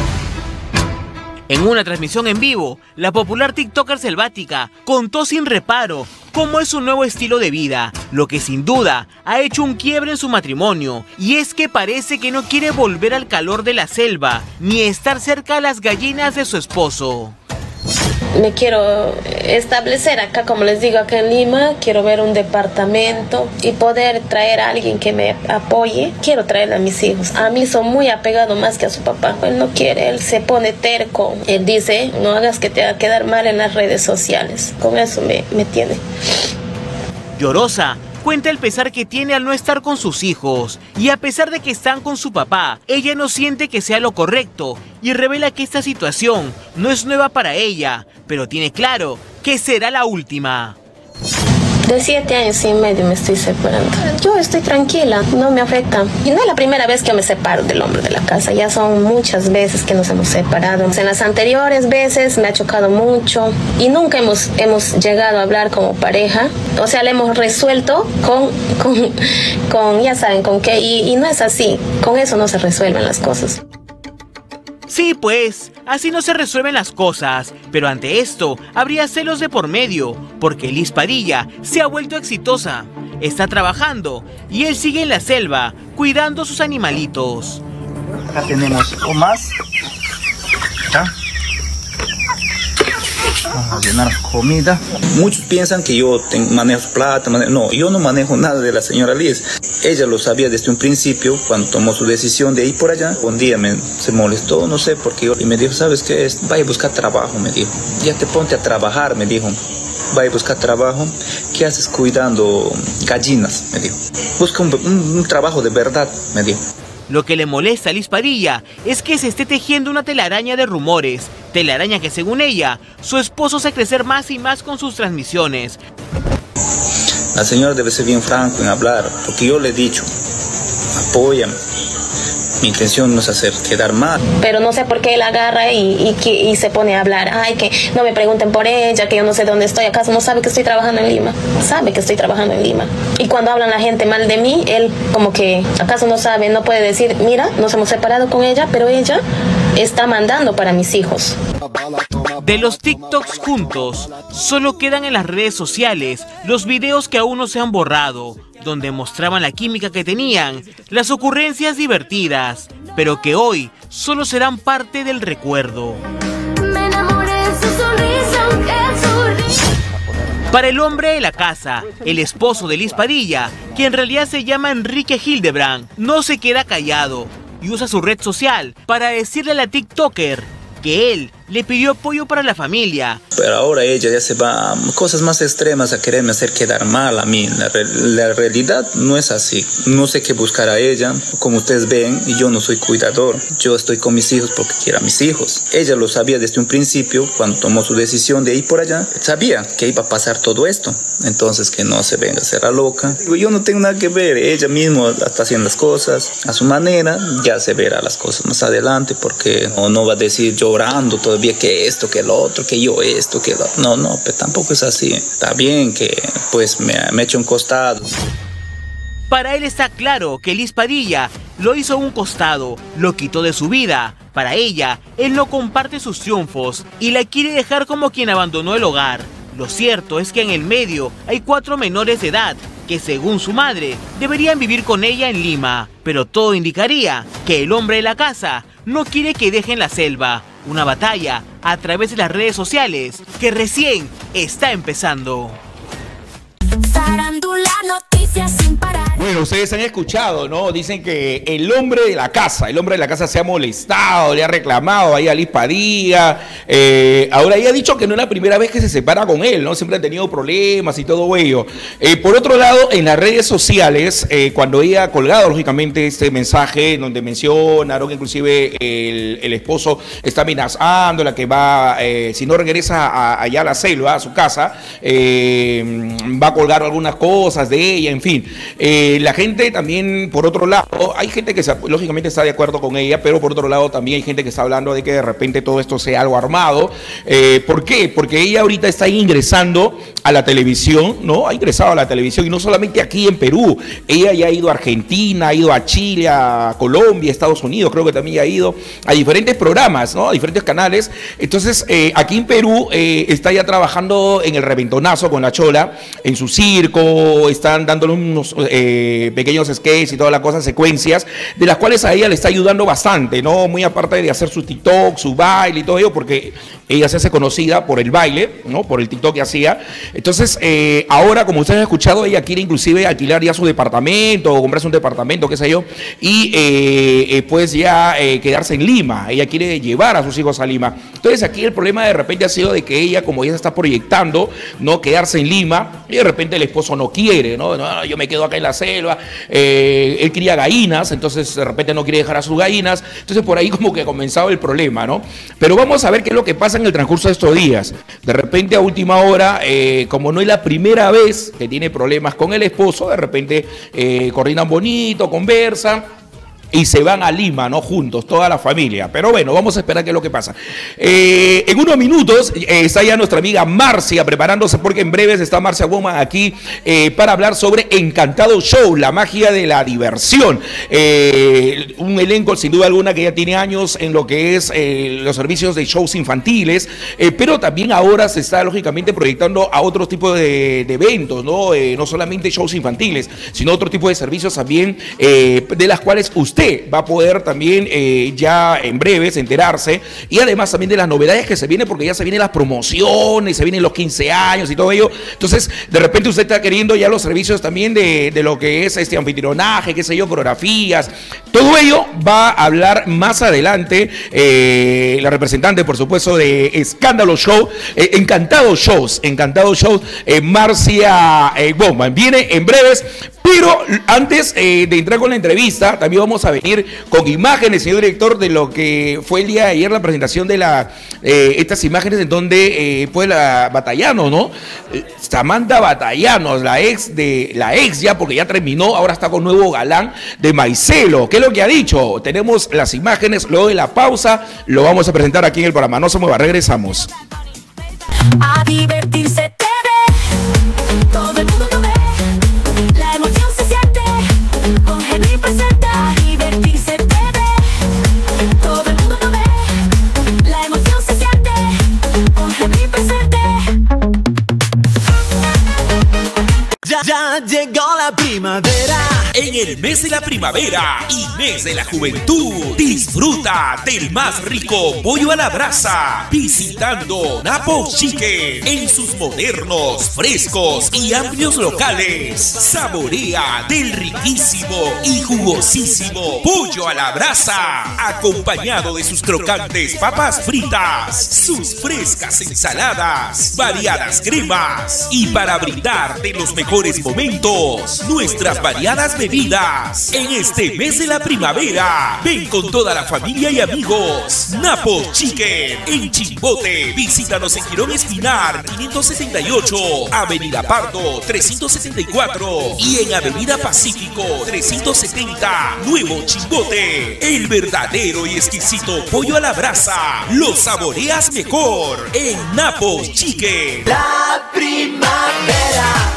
En una transmisión en vivo, la popular TikToker selvática contó sin reparo cómo es su nuevo estilo de vida, lo que sin duda ha hecho un quiebre en su matrimonio, y es que parece que no quiere volver al calor de la selva, ni estar cerca a las gallinas de su esposo. Me quiero establecer acá, como les digo, acá en Lima. Quiero ver un departamento y poder traer a alguien que me apoye. Quiero traer a mis hijos. A mí son muy apegados más que a su papá. Él no quiere, él se pone terco. Él dice, no hagas que te va a quedar mal en las redes sociales. Con eso me, me tiene. Llorosa cuenta el pesar que tiene al no estar con sus hijos, y a pesar de que están con su papá, ella no siente que sea lo correcto y revela que esta situación no es nueva para ella, pero tiene claro que será la última. De siete años y medio me estoy separando. Yo estoy tranquila, no me afecta. Y no es la primera vez que me separo del hombre de la casa, ya son muchas veces que nos hemos separado. En las anteriores veces me ha chocado mucho y nunca hemos, hemos llegado a hablar como pareja. O sea, le hemos resuelto con, con, con ya saben, con qué. Y, y no es así, con eso no se resuelven las cosas. Sí, pues, así no se resuelven las cosas, pero ante esto habría celos de por medio, porque Liz Padilla se ha vuelto exitosa, está trabajando y él sigue en la selva, cuidando sus animalitos. Acá tenemos o más. ¿Ya? Vamos a llenar comida. Muchos piensan que yo tengo, manejo plata, manejo, no, yo no manejo nada de la señora Liz. Ella lo sabía desde un principio, cuando tomó su decisión de ir por allá. Un día me, se molestó, no sé por qué, y me dijo, ¿sabes qué es? Vaya a buscar trabajo, me dijo. Ya te ponte a trabajar, me dijo. Vaya a buscar trabajo. ¿Qué haces cuidando gallinas? Me dijo. Busca un, un, un trabajo de verdad, me dijo. Lo que le molesta a Liz Padilla es que se esté tejiendo una telaraña de rumores, telaraña que según ella, su esposo hace crecer más y más con sus transmisiones. La señora debe ser bien franco en hablar, porque yo le he dicho, apóyame. Mi intención no es hacer quedar mal. Pero no sé por qué él agarra y, y, y se pone a hablar. Ay, que no me pregunten por ella, que yo no sé dónde estoy. ¿Acaso no sabe que estoy trabajando en Lima? Sabe que estoy trabajando en Lima. Y cuando hablan la gente mal de mí, él como que, ¿acaso no sabe? No puede decir, mira, nos hemos separado con ella, pero ella está mandando para mis hijos. De los TikToks juntos, solo quedan en las redes sociales los videos que aún no se han borrado, donde mostraban la química que tenían, las ocurrencias divertidas, pero que hoy solo serán parte del recuerdo. Me enamoré de su sonrisa, aunque su risa. Para el hombre de la casa, el esposo de Liz Padilla, que en realidad se llama Enrique Hildebrand, no se queda callado y usa su red social para decirle a la TikToker que él le pidió apoyo para la familia. Pero ahora ella ya se va a cosas más extremas, a quererme hacer quedar mal a mí. La, re la realidad no es así. No sé qué buscar a ella. Como ustedes ven, yo no soy cuidador. Yo estoy con mis hijos porque quiero a mis hijos. Ella lo sabía desde un principio, cuando tomó su decisión de ir por allá. Sabía que iba a pasar todo esto. Entonces que no se venga a hacer la loca. Yo no tengo nada que ver. Ella misma está haciendo las cosas a su manera. Ya se verá las cosas más adelante, porque no, no va a decir llorando todo que esto, que lo otro, que yo esto, que lo... No, no, pero tampoco es así. Está bien que pues me, me eche un costado. Para él está claro que Liz Padilla lo hizo a un costado, lo quitó de su vida. Para ella, él no comparte sus triunfos y la quiere dejar como quien abandonó el hogar. Lo cierto es que en el medio hay cuatro menores de edad que, según su madre, deberían vivir con ella en Lima. Pero todo indicaría que el hombre de la casa no quiere que dejen la selva. Una batalla a través de las redes sociales que recién está empezando. Farándula, noticias sin parar. Bueno, ustedes han escuchado, ¿no? Dicen que el hombre de la casa, el hombre de la casa se ha molestado, le ha reclamado ahí a Liz Padilla. Eh, ahora ella ha dicho que no es la primera vez que se separa con él, ¿no? Siempre ha tenido problemas y todo ello. Eh, por otro lado, en las redes sociales, eh, cuando ella ha colgado, lógicamente, este mensaje donde menciona, ¿no? Que inclusive el, el esposo está amenazando, la que va, eh, si no regresa a, allá a la selva, a su casa, eh, va a colgar algunas cosas de ella, en fin. Eh, la gente también, por otro lado, hay gente que lógicamente está de acuerdo con ella, pero por otro lado también hay gente que está hablando de que de repente todo esto sea algo armado. Eh, ¿Por qué? Porque ella ahorita está ingresando a la televisión, ¿no? Ha ingresado a la televisión y no solamente aquí en Perú. Ella ya ha ido a Argentina, ha ido a Chile, a Colombia, a Estados Unidos, creo que también ya ha ido a diferentes programas, ¿no? A diferentes canales. Entonces, eh, aquí en Perú eh, está ya trabajando en el Reventonazo con la Chola, en su circo, están dándole unos eh, pequeños sketches y todas las cosas, secuencias, de las cuales a ella le está ayudando bastante, ¿no? Muy aparte de hacer su TikTok, su baile y todo ello, porque ella se hace conocida por el baile, ¿no? Por el TikTok que hacía. Entonces, eh, ahora, como ustedes han escuchado, ella quiere inclusive alquilar ya su departamento o comprarse un departamento, qué sé yo, y eh, eh, pues ya eh, quedarse en Lima. Ella quiere llevar a sus hijos a Lima. Entonces, aquí el problema de repente ha sido de que ella, como ella se está proyectando, ¿no? Quedarse en Lima, y de repente el esposo no quiere, ¿no? No, yo me quedo acá en la selva. selva, eh, él cría gallinas, entonces de repente no quiere dejar a sus gallinas, entonces por ahí como que comenzaba el problema, ¿no? Pero vamos a ver qué es lo que pasa en el transcurso de estos días. De repente a última hora, eh, como no es la primera vez que tiene problemas con el esposo, de repente eh, coordinan bonito, conversan y se van a Lima, ¿no? Juntos, toda la familia. Pero bueno, vamos a esperar qué es lo que pasa. Eh, en unos minutos eh, está ya nuestra amiga Marcia preparándose, porque en breves está Marcia Woman aquí eh, para hablar sobre Encantado Show, la magia de la diversión. Eh, un elenco, sin duda alguna, que ya tiene años en lo que es eh, los servicios de shows infantiles, eh, pero también ahora se está, lógicamente, proyectando a otros tipos de, de eventos, ¿no? Eh, no solamente shows infantiles, sino otro tipo de servicios también, eh, de las cuales usted va a poder también eh, ya en breves enterarse, y además también de las novedades que se vienen, porque ya se vienen las promociones, se vienen los quince años y todo ello. Entonces, de repente usted está queriendo ya los servicios también de, de lo que es este anfitrionaje, qué sé yo, coreografías. Todo ello va a hablar más adelante eh, la representante, por supuesto, de Escándalo Show, eh, Encantado Shows, Encantado Shows, eh, Marcia eh, Woman. Viene en breves. Pero antes eh, de entrar con la entrevista, también vamos a venir con imágenes, señor director, de lo que fue el día de ayer, la presentación de la, eh, estas imágenes en donde eh, pues la Batallanos, ¿no? Samantha Batallanos, la ex de, la ex ya, porque ya terminó, ahora está con nuevo galán de Maicelo. ¿Qué es lo que ha dicho? Tenemos las imágenes, luego de la pausa, lo vamos a presentar aquí en el programa. No se mueva, regresamos. A divertirse te ve, todo el mundo lo ve, la emoción se siente, con Henry presenta. A divertirse te ve, todo el mundo lo ve, la emoción se siente, con Henry presenta. Ya, ya llegó la primavera. En el mes de la primavera y mes de la juventud, disfruta del más rico pollo a la brasa visitando Napo Chicken en sus modernos, frescos y amplios locales. Saborea del riquísimo y jugosísimo pollo a la brasa, acompañado de sus crocantes papas fritas, sus frescas ensaladas, variadas cremas, y para brindar de los mejores momentos, nuestras variadas bebidas. En este mes de la primavera, ven con toda la familia y amigos. Napo Chicken en Chimbote. Visítanos en Girón Espinar quinientos setenta y ocho, Avenida Pardo trescientos setenta y cuatro y en Avenida Pacífico trescientos setenta, Nuevo Chimbote. El verdadero y exquisito pollo a la brasa lo saboreas mejor en Napo Chicken. La primavera.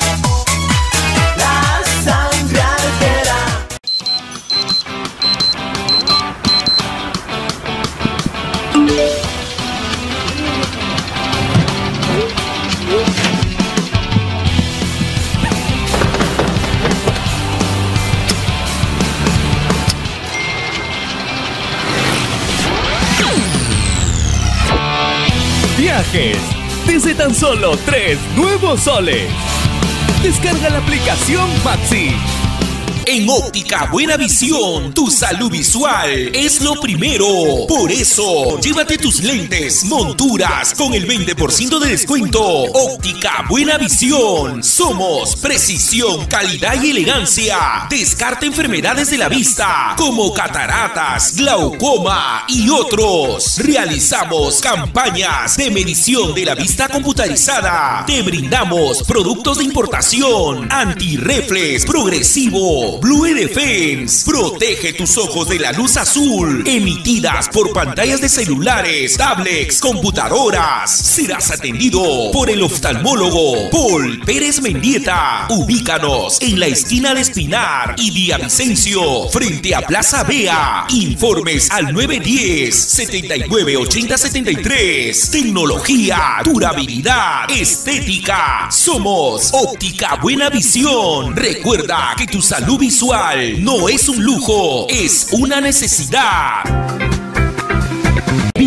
Viajes desde tan solo tres nuevos soles. Descarga la aplicación Maxi. En Óptica Buena Visión, tu salud visual es lo primero. Por eso, llévate tus lentes, monturas con el veinte por ciento de descuento. Óptica Buena Visión. Somos precisión, calidad y elegancia. Descarta enfermedades de la vista como cataratas, glaucoma y otros. Realizamos campañas de medición de la vista computarizada. Te brindamos productos de importación, antirreflex, progresivo, Blue Defense. Protege tus ojos de la luz azul emitidas por pantallas de celulares, tablets, computadoras. Serás atendido por el oftalmólogo Paul Pérez Mendieta. Ubícanos en la esquina de Espinar y Villavicencio, frente a Plaza Bea. Informes al nueve uno cero, setenta y nueve, ochenta, setenta y tres. Tecnología, durabilidad, estética. Somos Óptica Buena Visión. Recuerda que tu salud visual no es un lujo, es una necesidad.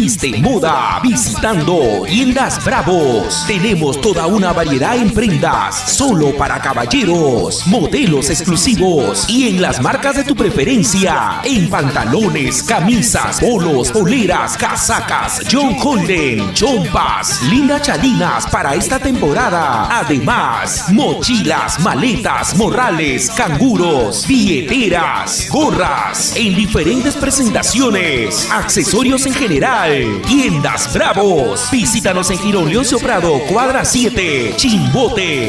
Viste moda visitando Tiendas Bravos. Tenemos toda una variedad en prendas solo para caballeros, modelos exclusivos y en las marcas de tu preferencia. En pantalones, camisas, polos, poleras, casacas, John Holden, chompas, lindas chalinas para esta temporada. Además, mochilas, maletas, morrales, canguros, billeteras, gorras en diferentes presentaciones, accesorios en general. Tiendas Bravos. Visítanos en Girón Leoncio Prado, cuadra siete, Chimbote.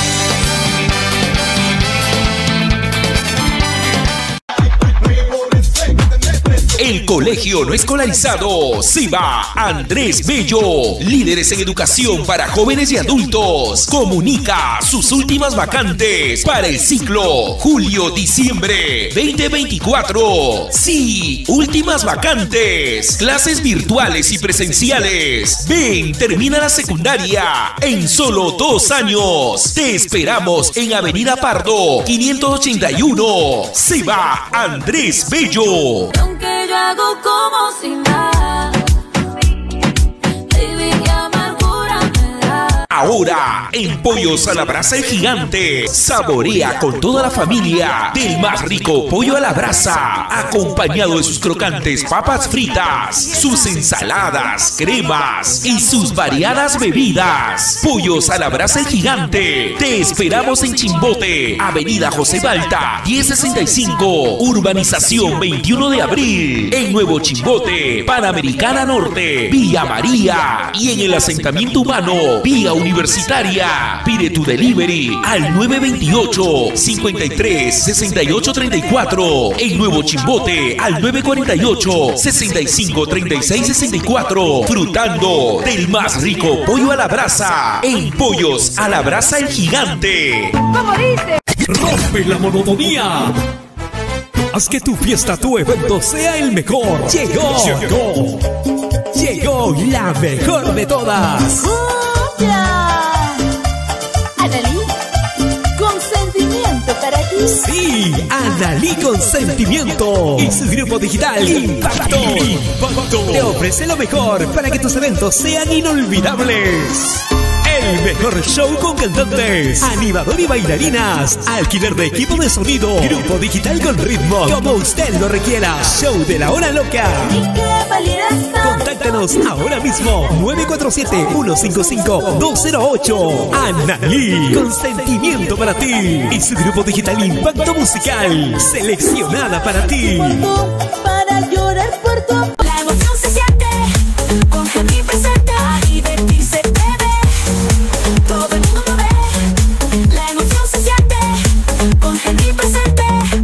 El colegio no escolarizado Ciba Andrés Bello, líderes en educación para jóvenes y adultos. Comunica sus últimas vacantes para el ciclo julio-diciembre veinte veinticuatro. Sí, últimas vacantes. Clases virtuales y presenciales. Ven, termina la secundaria en solo dos años. Te esperamos en Avenida Pardo quinientos ochenta y uno. Ciba Andrés Bello. Aunque yo hago como si nada, baby, qué amargura me da. Ahora, en Pollos a la Brasa El Gigante, saborea con toda la familia del más rico pollo a la brasa, acompañado de sus crocantes papas fritas, sus ensaladas, cremas y sus variadas bebidas. Pollos a la Brasa El Gigante. Te esperamos en Chimbote, Avenida José Balta, diez sesenta y cinco, Urbanización veintiuno de abril. En Nuevo Chimbote, Panamericana Norte, Villa María y en el asentamiento humano, Vía Universitaria. Pide tu delivery al nueve veintiocho, cincuenta y tres, sesenta y ocho treinta y cuatro. En Nuevo Chimbote al nueve cuarenta y ocho, sesenta y cinco treinta y seis sesenta y cuatro. Frutando del más rico pollo a la brasa en Pollos a la Brasa El Gigante. ¿Cómo dice? Rompe la monotonía. Haz que tu fiesta, tu evento sea el mejor. Llegó, llegó, llegó la mejor de todas. Analí, consentimiento para ti. Sí, Analí Consentimiento y su grupo digital Impacto. Impacto te ofrece lo mejor para que tus eventos sean inolvidables. El mejor show con cantantes, animador y bailarinas, alquiler de equipo de sonido, grupo digital con ritmo, como usted lo requiera. Show de la hora loca. Contáctanos ahora mismo, nueve cuatro siete, uno cinco cinco, dos cero ocho. Analí, consentimiento para ti. Y su grupo digital Impacto Musical, seleccionada para ti. Para llorar por tu amor. La emoción se siente con Henry presenta. Divertirse te ve, todo el mundo lo ve. La emoción se siente con Henry presente.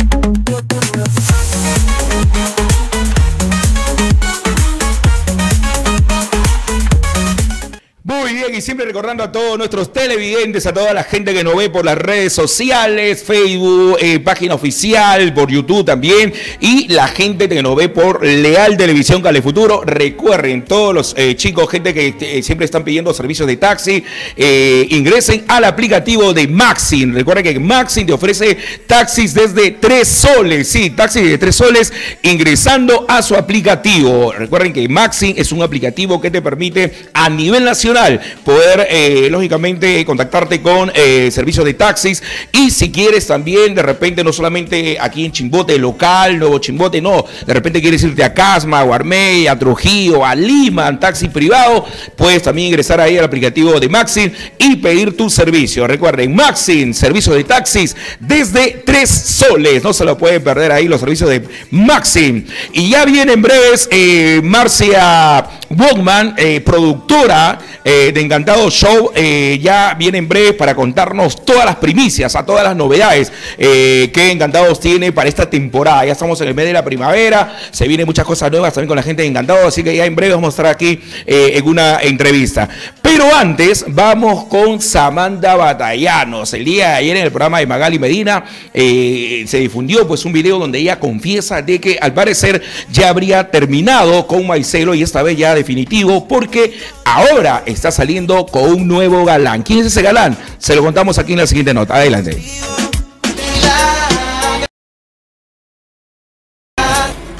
Muy bien, y siempre recordando a todos nuestros televidentes, a toda la gente que nos ve por las redes sociales, Facebook, eh, página oficial, por YouTube también, y la gente que nos ve por Leal Televisión Calefuturo. Recuerden, todos los eh, chicos, gente que eh, siempre están pidiendo servicios de taxi, eh, ingresen al aplicativo de Maxim. Recuerden que Maxim te ofrece taxis desde tres soles, sí, taxis de tres soles, ingresando a su aplicativo. Recuerden que Maxim es un aplicativo que te permite a nivel nacional poder, eh, lógicamente, contactarte con eh, servicios de taxis. Y si quieres también, de repente, no solamente aquí en Chimbote, local, Nuevo Chimbote, no, de repente quieres irte a Casma, a Guarmey, a Trujillo, a Lima, en taxi privado, puedes también ingresar ahí al aplicativo de Maxim y pedir tu servicio. Recuerden, Maxim, servicio de taxis desde tres soles, no se lo pueden perder ahí los servicios de Maxim. Y ya viene en breves eh, Marcia Bogman, eh, productora eh, de Encantado Show, eh, ya viene en breve para contarnos todas las primicias, a todas las novedades eh, que Encantados tiene para esta temporada. Ya estamos en el mes de la primavera, se vienen muchas cosas nuevas también con la gente de Encantados, así que ya en breve vamos a estar aquí eh, en una entrevista. Pero antes vamos con Samantha Batallanos. El día de ayer en el programa de Magali Medina eh, se difundió pues un video donde ella confiesa de que al parecer ya habría terminado con Maicelo, y esta vez ya definitivo, porque ahora está saliendo con un nuevo galán. ¿Quién es ese galán? Se lo contamos aquí en la siguiente nota. Adelante.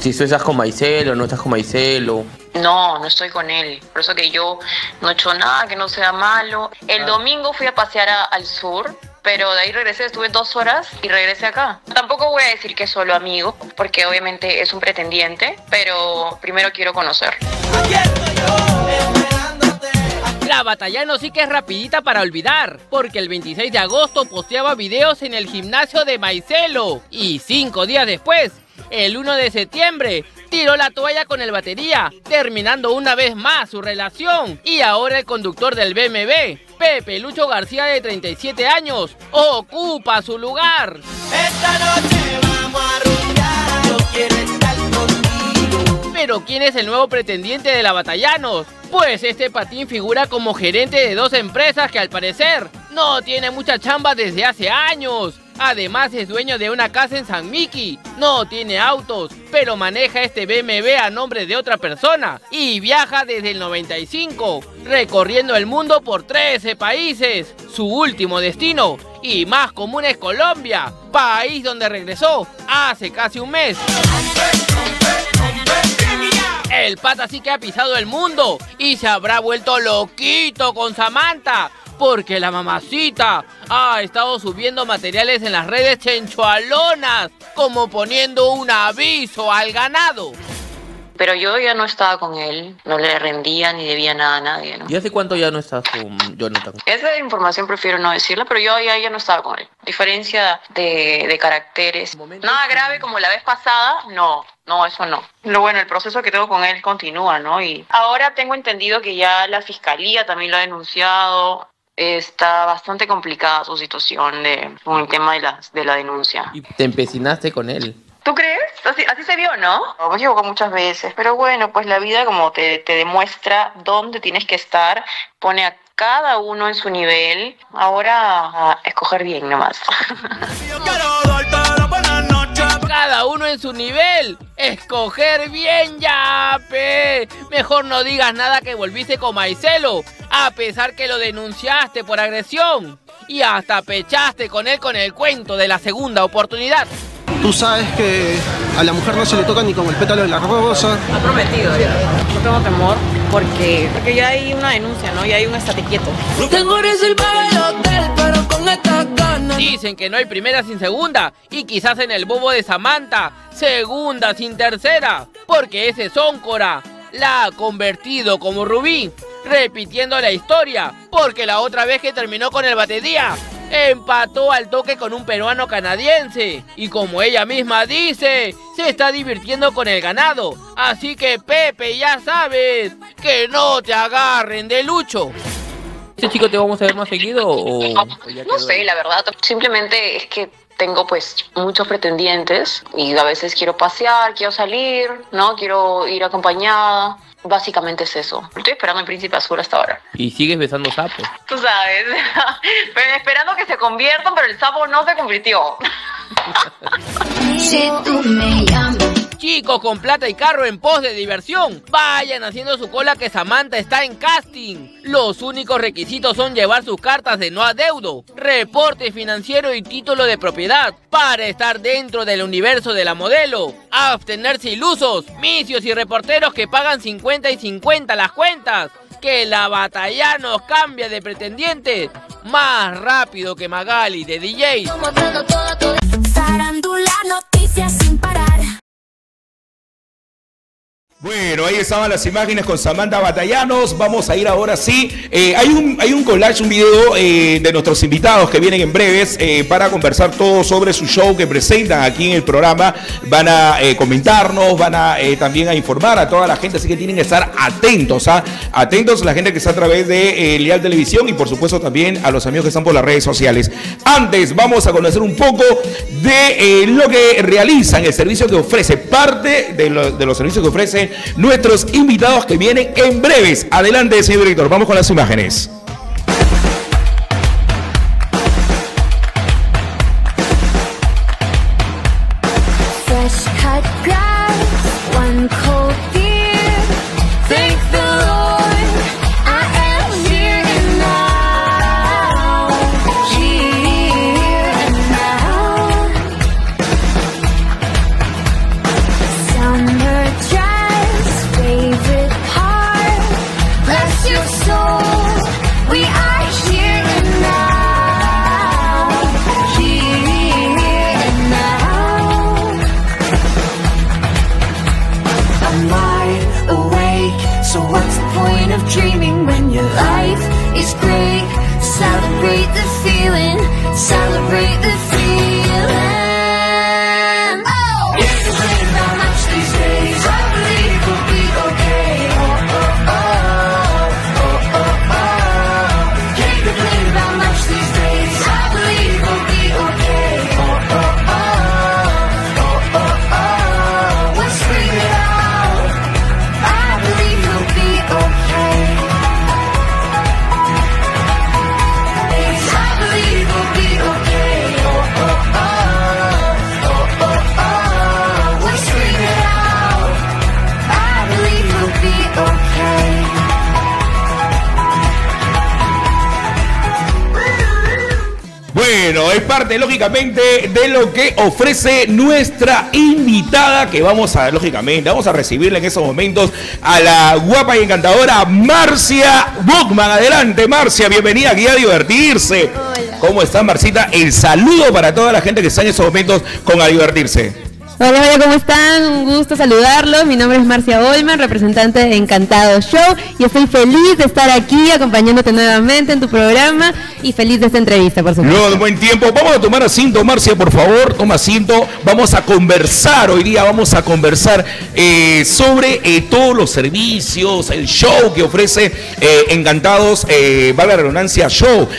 si tú estás con Maicelo, no estás con Maicelo. No, no estoy con él. Por eso que yo no he hecho nada que no sea malo. El domingo fui a pasear a- al sur, pero de ahí regresé, estuve dos horas y regresé acá. Tampoco voy a decir que es solo amigo, porque obviamente es un pretendiente, pero primero quiero conocer. La Batallano sí que es rapidita para olvidar, porque el veintiséis de agosto posteaba videos en el gimnasio de Maicelo y cinco días después, el uno de septiembre, tiró la toalla con el batería, terminando una vez más su relación. Y ahora el conductor del B M W, Pepe Lucho García, de treinta y siete años, ocupa su lugar. Esta noche vamos a rumbear, yo quiero estar contigo. Pero ¿quién es el nuevo pretendiente de la Batallanos? Pues este patín figura como gerente de dos empresas que al parecer no tiene mucha chamba desde hace años. Además es dueño de una casa en San Miki, no tiene autos, pero maneja este B M W a nombre de otra persona y viaja desde el noventa y cinco, recorriendo el mundo por trece países. Su último destino y más común es Colombia, país donde regresó hace casi un mes. El pata sí que ha pisado el mundo y se habrá vuelto loquito con Samantha, porque la mamacita ha estado subiendo materiales en las redes chenchualonas, como poniendo un aviso al ganado. Pero yo ya no estaba con él, no le rendía ni debía nada a nadie, ¿no? ¿Y hace cuánto ya no estás con Jonathan? Esa información prefiero no decirla, pero yo ya, ya no estaba con él. Diferencia de, de caracteres. Nada grave como la vez pasada, no. No, eso no. Lo bueno, el proceso que tengo con él continúa, ¿no? Y ahora tengo entendido que ya la fiscalía también lo ha denunciado. Está bastante complicada su situación de, con el tema de la, de la denuncia. ¿Y te empecinaste con él? ¿Tú crees? Así, así se vio, ¿no? Me equivoco muchas veces, pero bueno, pues la vida como te, te demuestra dónde tienes que estar, pone a cada uno en su nivel. Ahora a escoger bien nomás. Cada uno en su nivel, escoger bien ya, pe. Mejor no digas nada que volviste con Maicelo, a pesar que lo denunciaste por agresión y hasta pechaste con él con el cuento de la segunda oportunidad. Tú sabes que a la mujer no se le toca ni con el pétalo de la rosa. Ha prometido ya. No tengo temor porque, porque ya hay una denuncia, ¿no? Ya hay un estate quieto. Tengo reservado el hotel, pero con estas ganas. Dicen que no hay primera sin segunda y quizás en el bobo de Samantha, segunda sin tercera, porque ese Zóncora la ha convertido como Rubí, repitiendo la historia, porque la otra vez que terminó con el batería, empató al toque con un peruano canadiense y como ella misma dice, se está divirtiendo con el ganado. Así que Pepe, ya sabes, que no te agarren de Lucho. ¿Este chico te vamos a ver más seguido o...? No sé, la verdad, simplemente es que tengo pues muchos pretendientes y a veces quiero pasear, quiero salir, ¿no? Quiero ir acompañada. Básicamente es eso. Estoy esperando el Príncipe Azul hasta ahora. Y sigues besando sapos. Tú sabes, pero esperando que se conviertan, pero el sapo no se convirtió. Si tú me llamas. Chicos con plata y carro en pos de diversión, vayan haciendo su cola que Samantha está en casting. Los únicos requisitos son llevar sus cartas de no adeudo, reporte financiero y título de propiedad para estar dentro del universo de la modelo. Abstenerse ilusos, misios y reporteros que pagan cincuenta y cincuenta las cuentas. Que la batalla nos cambia de pretendiente más rápido que Magali de D J. Farándula, noticias sin parar. Bueno, ahí estaban las imágenes con Samantha Batallanos. Vamos a ir ahora sí. Eh, hay, un, hay un collage, un video eh, de nuestros invitados que vienen en breves eh, para conversar todo sobre su show que presentan aquí en el programa. Van a eh, comentarnos, van a eh, también a informar a toda la gente, así que tienen que estar atentos, ¿ah? Atentos a la gente que está a través de eh, Leal Televisión y por supuesto también a los amigos que están por las redes sociales. Antes vamos a conocer un poco de eh, lo que realizan, el servicio que ofrece, parte de, lo, de los servicios que ofrece nuestros invitados que vienen en breves. Adelante, señor director, vamos con las imágenes. Fresh cut grass, one cold beer. Thank the Lord, I am here and now. Here and now. Summer celebrate the feeling, celebrate the feeling. Oh! Can't complain about much these days, I believe we'll be okay. Oh, oh, oh, oh, oh, oh. Can't complain about much these days, I believe we'll be okay. Oh, oh, oh, oh, oh, oh. Let's scream it out, I believe we'll be okay. I believe we'll be okay. Oh, oh, oh, oh, oh, oh. Let's scream it out, I believe we'll be okay. Bueno, es parte, lógicamente, de lo que ofrece nuestra invitada, que vamos a, lógicamente, vamos a recibirla en estos momentos a la guapa y encantadora Marcia Buchmann. Adelante, Marcia, bienvenida aquí a divertirse. Hola. ¿Cómo está, Marcita? El saludo para toda la gente que está en estos momentos con A Divertirse. Hola, hola, ¿cómo están? Un gusto saludarlos. Mi nombre es Marcia Buchmann, representante de Encantado Show, y estoy feliz de estar aquí acompañándote nuevamente en tu programa y feliz de esta entrevista, por supuesto. Luego de buen tiempo, vamos a tomar asiento, Marcia, por favor, toma asiento. Vamos a conversar, hoy día vamos a conversar eh, sobre eh, todos los servicios, el show que ofrece eh, Encantados, eh, valga la redundancia, Show.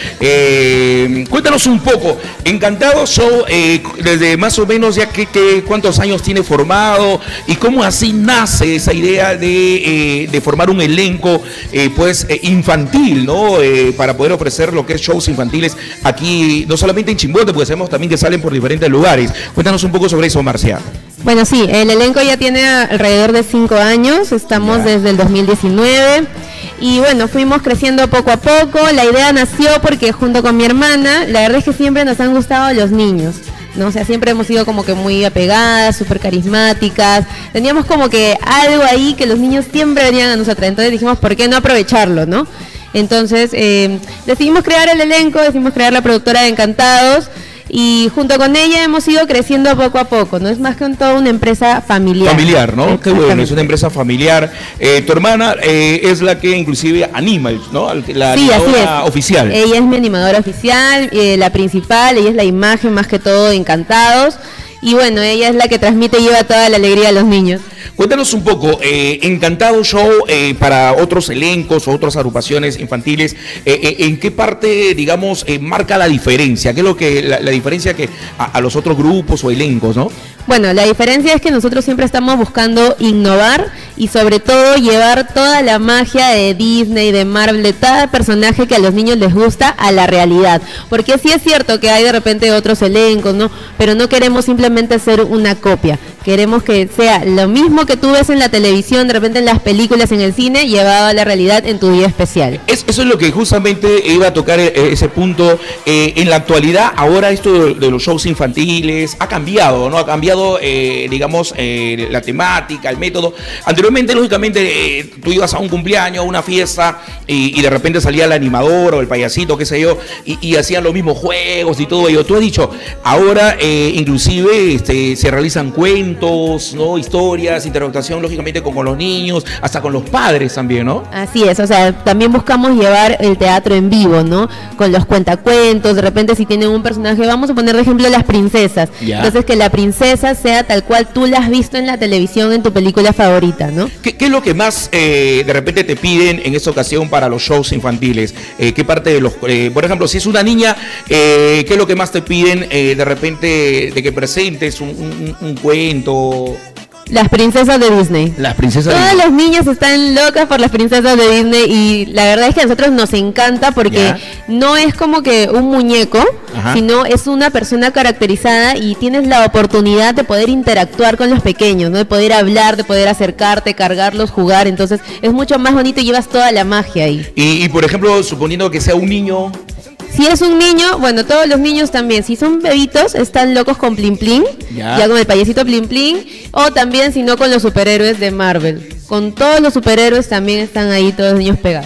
Eh, cuéntanos un poco, Encantados Show, eh, desde más o menos ya que, que cuántos años tiene formado y cómo así nace esa idea de, eh, de formar un elenco eh, pues eh, infantil, ¿no? Eh, para poder ofrecer lo que es shows infantiles aquí, no solamente en Chimbote, porque sabemos también que salen por diferentes lugares. Cuéntanos un poco sobre eso, Marcia. Bueno, sí, el elenco ya tiene alrededor de cinco años, estamos ya desde el dos mil diecinueve. Y bueno, fuimos creciendo poco a poco. La idea nació porque junto con mi hermana, la verdad es que siempre nos han gustado los niños, ¿no? O sea, siempre hemos sido como que muy apegadas, súper carismáticas. Teníamos como que algo ahí que los niños siempre venían a nosotras. Entonces dijimos, ¿por qué no aprovecharlo, no? Entonces eh, decidimos crear el elenco, decidimos crear la productora de Encantados. Y junto con ella hemos ido creciendo poco a poco, ¿no? Es más que toda una empresa familiar. Familiar, ¿no? Qué bueno, es una empresa familiar. Eh, tu hermana eh, es la que inclusive anima, ¿no? La sí, animadora oficial. Ella es mi animadora oficial, eh, la principal, ella es la imagen más que todo de Encantados. Y bueno, ella es la que transmite y lleva toda la alegría a los niños. Cuéntanos un poco, eh, Encantado Show eh, para otros elencos o otras agrupaciones infantiles, eh, eh, ¿en qué parte, digamos, eh, marca la diferencia? ¿Qué es lo que la, la diferencia que a, a los otros grupos o elencos, no? Bueno, la diferencia es que nosotros siempre estamos buscando innovar y sobre todo llevar toda la magia de Disney, de Marvel, de cada personaje que a los niños les gusta a la realidad. Porque sí es cierto que hay de repente otros elencos, ¿no? Pero no queremos simplemente hacer una copia. Queremos que sea lo mismo que tú ves en la televisión, de repente en las películas, en el cine, llevado a la realidad en tu día especial. Es, eso es lo que justamente iba a tocar eh, ese punto. Eh, en la actualidad, ahora esto de, de los shows infantiles ha cambiado, ¿no? Ha cambiado Eh, digamos, eh, la temática, el método. Anteriormente, lógicamente, eh, tú ibas a un cumpleaños, a una fiesta, y, y de repente salía el animador o el payasito, qué sé yo, y, y hacían los mismos juegos y todo ello. Tú has dicho, ahora eh, inclusive este, se realizan cuentos, ¿no? Historias, interactuación, lógicamente, con, con los niños, hasta con los padres también, ¿no? Así es, o sea, también buscamos llevar el teatro en vivo, ¿no? Con los cuentacuentos, de repente si tienen un personaje, vamos a poner de ejemplo las princesas. Ya. Entonces que la princesa sea tal cual tú la has visto en la televisión en tu película favorita, ¿no? ¿Qué, qué es lo que más eh, de repente te piden en esta ocasión para los shows infantiles? Eh, ¿Qué parte de los, eh, por ejemplo, si es una niña, eh, qué es lo que más te piden eh, de repente de que presentes un, un, un cuento? Las princesas de Disney. Las princesas Todas de Disney. las niñas están locas por las princesas de Disney y la verdad es que a nosotros nos encanta porque Ya. no es como que un muñeco, Ajá. sino es una persona caracterizada y tienes la oportunidad de poder interactuar con los pequeños, ¿no? De poder hablar, de poder acercarte, cargarlos, jugar, entonces es mucho más bonito y llevas toda la magia ahí. Y, y por ejemplo, suponiendo que sea un niño. Si es un niño, bueno, todos los niños también, si son bebitos, están locos con Plin Plin, Ya. ya con el payasito Plin Plin, o también si no con los superhéroes de Marvel. Con todos los superhéroes también están ahí todos los niños pegados.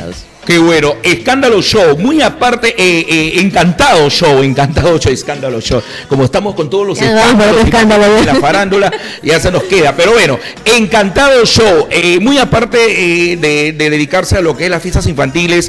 Qué bueno, Escándalo Show, muy aparte, eh, eh, Encantado Show, Encantado Show, Escándalo Show. Como estamos con todos los Ya, escándalos vamos, escándalo, de ya. la farándula, ya se nos queda. Pero bueno, Encantado Show, eh, muy aparte eh, de, de dedicarse a lo que es las fiestas infantiles,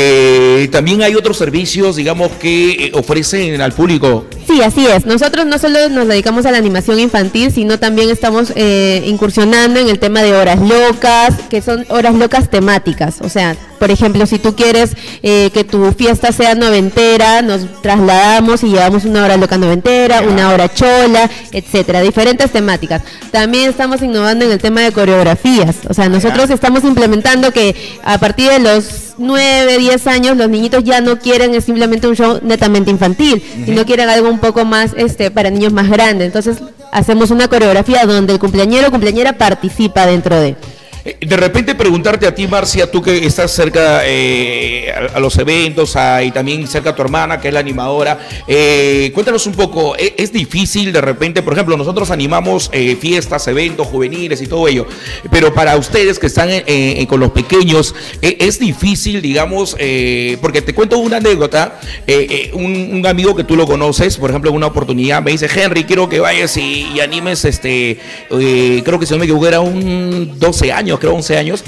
eh, también hay otros servicios, digamos, que eh, ofrecen al público. Sí, así es. Nosotros no solo nos dedicamos a la animación infantil, sino también estamos eh, incursionando en el tema de horas locas, que son horas locas temáticas. O sea, por ejemplo, si tú quieres eh, que tu fiesta sea noventera, nos trasladamos y llevamos una hora loca noventera, una hora chola, etcétera, diferentes temáticas. También estamos innovando en el tema de coreografías. O sea, nosotros estamos implementando que a partir de los nueve, diez años los niñitos ya no quieren simplemente un show netamente infantil, uh-huh. sino quieren algo un poco más este para niños más grandes. Entonces hacemos una coreografía donde el cumpleañero o cumpleañera participa dentro de. De repente preguntarte a ti, Marcia, tú que estás cerca eh, a, a los eventos a, y también cerca a tu hermana, que es la animadora, eh, cuéntanos un poco, ¿es, es difícil de repente, por ejemplo, nosotros animamos eh, fiestas, eventos juveniles y todo ello, pero para ustedes que están eh, eh, con los pequeños, eh, es difícil, digamos, eh, porque te cuento una anécdota, eh, eh, un, un amigo que tú lo conoces, por ejemplo, en una oportunidad me dice, Henry, quiero que vayas y, y animes, este, eh, creo que si no me equivoco era un doce años, creo once años,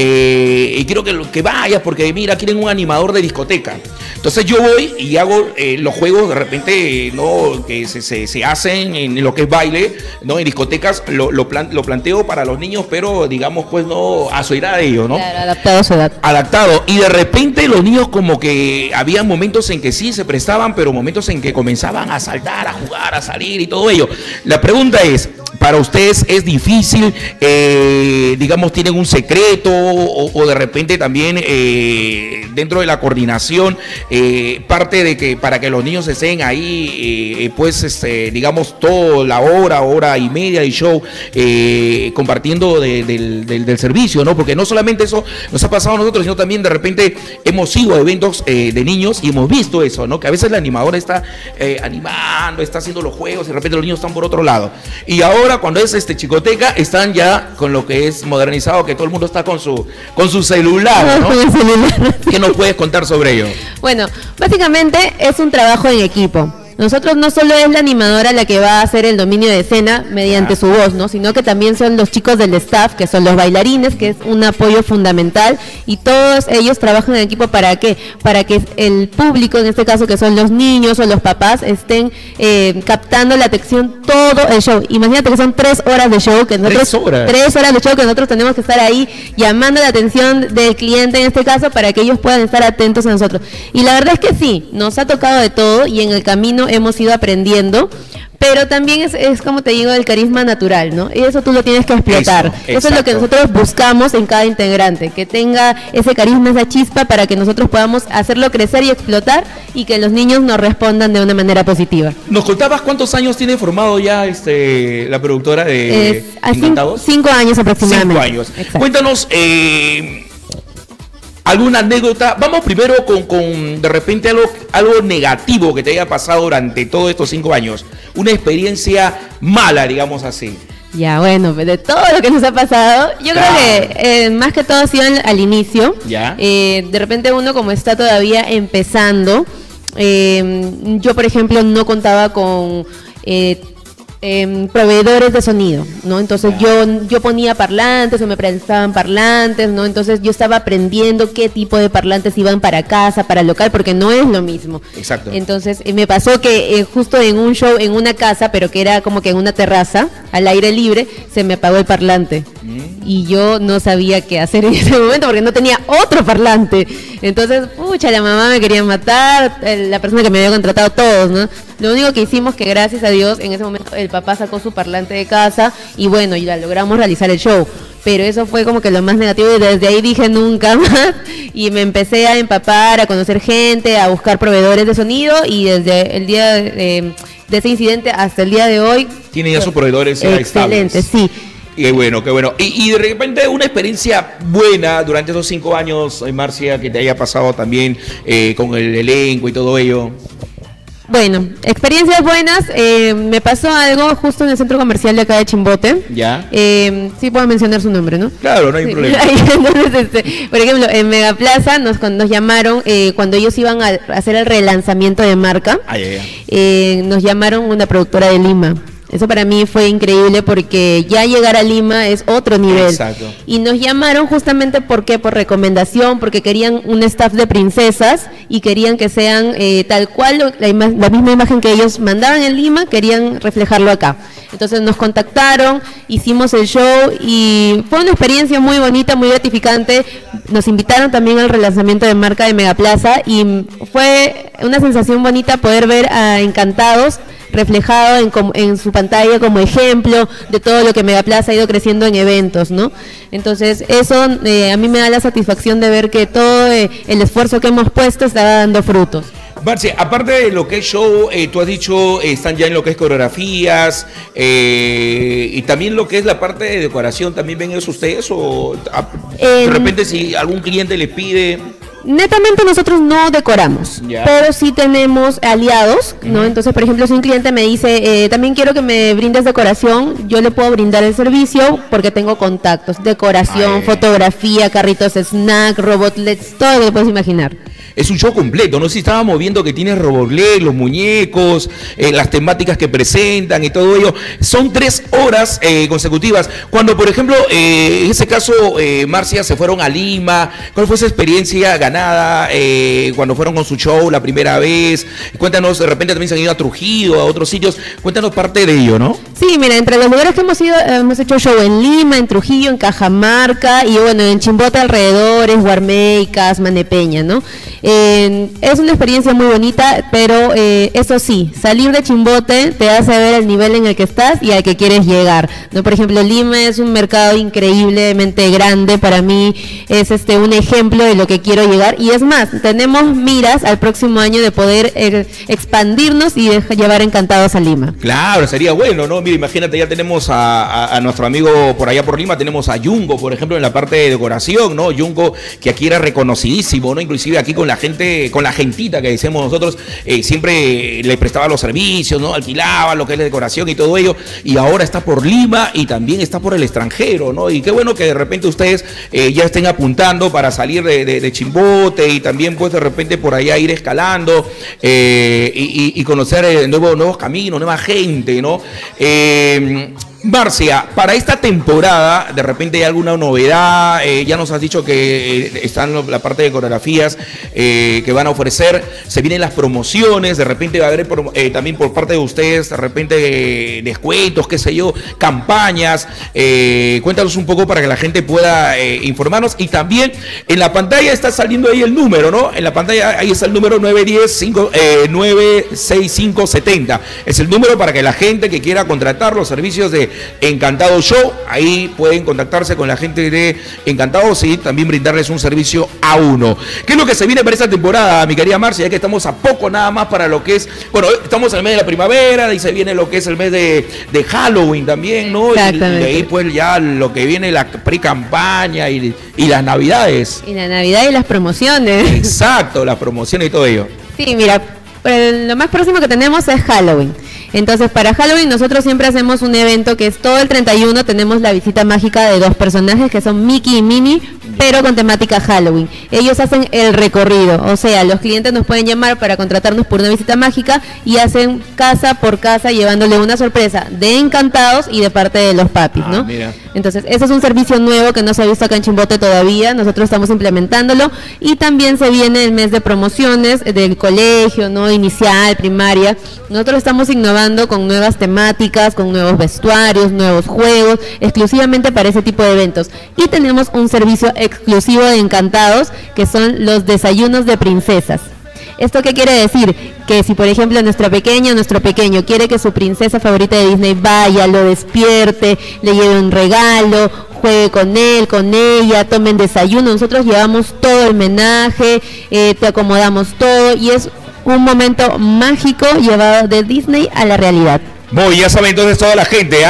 eh, y quiero que, que vayas porque mira, quieren un animador de discoteca. Entonces yo voy y hago eh, los juegos de repente, ¿no? Que se, se, se hacen en lo que es baile, ¿no? En discotecas lo, lo, plan, lo planteo para los niños, pero digamos pues no a su edad de ellos, ¿no? Claro, adaptado a su edad. Adaptado. Y de repente los niños como que había momentos en que sí se prestaban, pero momentos en que comenzaban a saltar, a jugar, a salir y todo ello. La pregunta es, ¿para ustedes es difícil, eh, digamos, tienen un secreto o, o de repente también eh, dentro de la coordinación, eh, parte de que para que los niños estén ahí, eh, pues, este, digamos, toda la hora, hora y media del show, eh, compartiendo de, del, del, del servicio, ¿no? Porque no solamente eso nos ha pasado a nosotros, sino también de repente hemos ido a eventos eh, de niños y hemos visto eso, ¿no? Que a veces la animadora está eh, animando, está haciendo los juegos y de repente los niños están por otro lado. Y ahora cuando es este chicoteca, están ya con lo que es modernizado, que todo el mundo está con su con su celular, ¿no? ¿Qué nos puedes contar sobre ello? Bueno, básicamente es un trabajo en equipo. Nosotros no solo es la animadora la que va a hacer el dominio de escena mediante su voz, ¿no? Sino que también son los chicos del staff, que son los bailarines, que es un apoyo fundamental, y todos ellos trabajan en equipo. ¿Para qué? Para que el público, en este caso que son los niños o los papás, estén eh, captando la atención todo el show. Imagínate que son tres horas de show, que nosotros, tres horas. tres horas de show que nosotros tenemos que estar ahí llamando la atención del cliente en este caso para que ellos puedan estar atentos a nosotros. Y la verdad es que sí, nos ha tocado de todo y en el camino hemos ido aprendiendo, pero también es, es como te digo, el carisma natural, ¿no? Y eso tú lo tienes que explotar. Eso, eso es lo que nosotros buscamos en cada integrante, que tenga ese carisma, esa chispa, para que nosotros podamos hacerlo crecer y explotar y que los niños nos respondan de una manera positiva. ¿Nos contabas cuántos años tiene formado ya este la productora de Es, a Encantados? Cinco, cinco años aproximadamente. Cinco años. Exacto. Cuéntanos, eh, ¿alguna anécdota? Vamos primero con, con de repente algo, algo negativo que te haya pasado durante todos estos cinco años. Una experiencia mala, digamos así. Ya, bueno, de todo lo que nos ha pasado, yo Claro. creo que eh, más que todo ha sido al, al inicio. Ya. Eh, de repente uno como está todavía empezando, eh, yo por ejemplo no contaba con eh, eh, proveedores de sonido, ¿no? Entonces yo, yo ponía parlantes o me prestaban parlantes, ¿no? Entonces yo estaba aprendiendo qué tipo de parlantes iban para casa, para local, porque no es lo mismo. Exacto. Entonces eh, me pasó que eh, justo en un show, en una casa, pero que era como que en una terraza, al aire libre, se me apagó el parlante. Y yo no sabía qué hacer en ese momento porque no tenía otro parlante. Entonces, pucha, la mamá me quería matar, eh, la persona que me había contratado, todos, ¿no? Lo único que hicimos que gracias a Dios en ese momento el papá sacó su parlante de casa y bueno, y la logramos realizar el show. Pero eso fue como que lo más negativo y desde ahí dije nunca más y me empecé a empapar, a conocer gente, a buscar proveedores de sonido y desde el día de, de ese incidente hasta el día de hoy. Tiene ya sus proveedores ya excelente, estables. sí. Qué bueno, qué bueno. Y, y de repente una experiencia buena durante esos cinco años, eh, Marcia, que te haya pasado también eh, con el elenco y todo ello. Bueno, experiencias buenas. Eh, me pasó algo justo en el centro comercial de acá de Chimbote. Ya. Eh, sí puedo mencionar su nombre, ¿no? Claro, no hay Sí. problema. Entonces, este, por ejemplo, en Megaplaza nos, nos llamaron eh, cuando ellos iban a hacer el relanzamiento de marca. Ay, ay, ay. Eh, nos llamaron una productora de Lima. Eso para mí fue increíble porque ya llegar a Lima es otro nivel. Exacto. Y nos llamaron justamente porque por recomendación, porque querían un staff de princesas y querían que sean eh, tal cual lo- la, ima- la misma imagen que ellos mandaban en Lima, querían reflejarlo acá. Entonces nos contactaron, hicimos el show y fue una experiencia muy bonita, muy gratificante. Nos invitaron también al relanzamiento de marca de Megaplaza y fue una sensación bonita poder ver a Encantados reflejado en, com- en su pantalla como ejemplo de todo lo que Megaplaza ha ido creciendo en eventos, ¿no? Entonces eso eh, a mí me da la satisfacción de ver que todo eh, el esfuerzo que hemos puesto está dando frutos. Marce, aparte de lo que es show, eh, tú has dicho, eh, están ya en lo que es coreografías eh, y también lo que es la parte de decoración, ¿también ven eso ustedes? O a- de Em, repente si algún cliente les pide... Netamente nosotros no decoramos, Ya. pero sí tenemos aliados, ¿no? Entonces, por ejemplo, si un cliente me dice, eh, también quiero que me brindes decoración, yo le puedo brindar el servicio porque tengo contactos, decoración, Ay. fotografía, carritos snack, robotlets, todo lo que puedes imaginar. Es un show completo, no sé si estábamos viendo que tiene Robotlet, los muñecos, eh, las temáticas que presentan y todo ello. Son tres horas eh, consecutivas. Cuando, por ejemplo, eh, en ese caso, eh, Marcia se fueron a Lima, ¿cuál fue esa experiencia ganada eh, cuando fueron con su show la primera vez? Cuéntanos, de repente también se han ido a Trujillo, a otros sitios. Cuéntanos parte de ello, ¿no? Sí, mira, entre los lugares que hemos ido, eh, hemos hecho show en Lima, en Trujillo, en Cajamarca y bueno, en Chimbote alrededores, Huarmeicas, Manepeña, ¿no? Eh, es una experiencia muy bonita, pero eh, eso sí, salir de Chimbote te hace ver el nivel en el que estás y al que quieres llegar, ¿no? Por ejemplo, Lima es un mercado increíblemente grande, para mí es este un ejemplo de lo que quiero llegar y es más, tenemos miras al próximo año de poder eh, expandirnos y de llevar Encantados a Lima. Claro, sería bueno, ¿no? Mira, imagínate, ya tenemos a, a- a nuestro amigo por allá por Lima, tenemos a Yungo, por ejemplo, en la parte de decoración, ¿no? Yungo, que aquí era reconocidísimo, ¿no? Inclusive aquí con la gente, con la gentita que decimos nosotros, eh, siempre le prestaba los servicios, ¿no? Alquilaba lo que es la decoración y todo ello, y ahora está por Lima y también está por el extranjero, ¿no? Y qué bueno que de repente ustedes eh, ya estén apuntando para salir de, de- de Chimbote y también pues de repente por allá ir escalando eh, y, y- y conocer eh, nuevos, nuevos caminos, nueva gente, ¿no? Eh, Marcia, para esta temporada, de repente hay alguna novedad, eh, ya nos has dicho que eh, están lo- la parte de coreografías eh, que van a ofrecer, se vienen las promociones, de repente va a haber promo- eh, también por parte de ustedes, de repente eh, descuentos, qué sé yo, campañas, eh, cuéntanos un poco para que la gente pueda eh, informarnos y también en la pantalla está saliendo ahí el número, ¿no? En la pantalla ahí está el número nueve uno cero, eh, nueve seis cinco siete cero, es el número para que la gente que quiera contratar los servicios de Encantado Show, ahí pueden contactarse con la gente de Encantados y también brindarles un servicio a uno. ¿Qué es lo que se viene para esta temporada, mi querida Marcia? Ya que estamos a poco nada más para lo que es, bueno, estamos en el mes de la primavera y se viene lo que es el mes de, de Halloween también, ¿no? Y, y de Exactamente. ahí pues ya lo que viene la pre-campaña y, y las navidades. Y la Navidad y las promociones. Exacto, las promociones y todo ello. Sí, mira, eh, lo más próximo que tenemos es Halloween. Entonces, para Halloween nosotros siempre hacemos un evento que es todo el treinta y uno, tenemos la visita mágica de dos personajes que son Mickey y Minnie, pero con temática Halloween. Ellos hacen el recorrido, o sea, los clientes nos pueden llamar para contratarnos por una visita mágica y hacen casa por casa llevándole una sorpresa de Encantados y de parte de los papis, ¿no? Mira. Entonces, ese es un servicio nuevo que no se ha visto acá en Chimbote todavía, nosotros estamos implementándolo y también se viene el mes de promociones del colegio, ¿no? Inicial, primaria. Nosotros estamos innovando con nuevas temáticas, con nuevos vestuarios, nuevos juegos, exclusivamente para ese tipo de eventos. Y tenemos un servicio exclusivo de Encantados, que son los desayunos de princesas. ¿Esto qué quiere decir? Que si por ejemplo nuestra pequeña o nuestro pequeño quiere que su princesa favorita de Disney vaya, lo despierte, le lleve un regalo, juegue con él, con ella, tomen desayuno, nosotros llevamos todo el menaje, eh, te acomodamos todo y es un momento mágico llevado de Disney a la realidad. Muy, ya saben entonces toda la gente, ¿ah?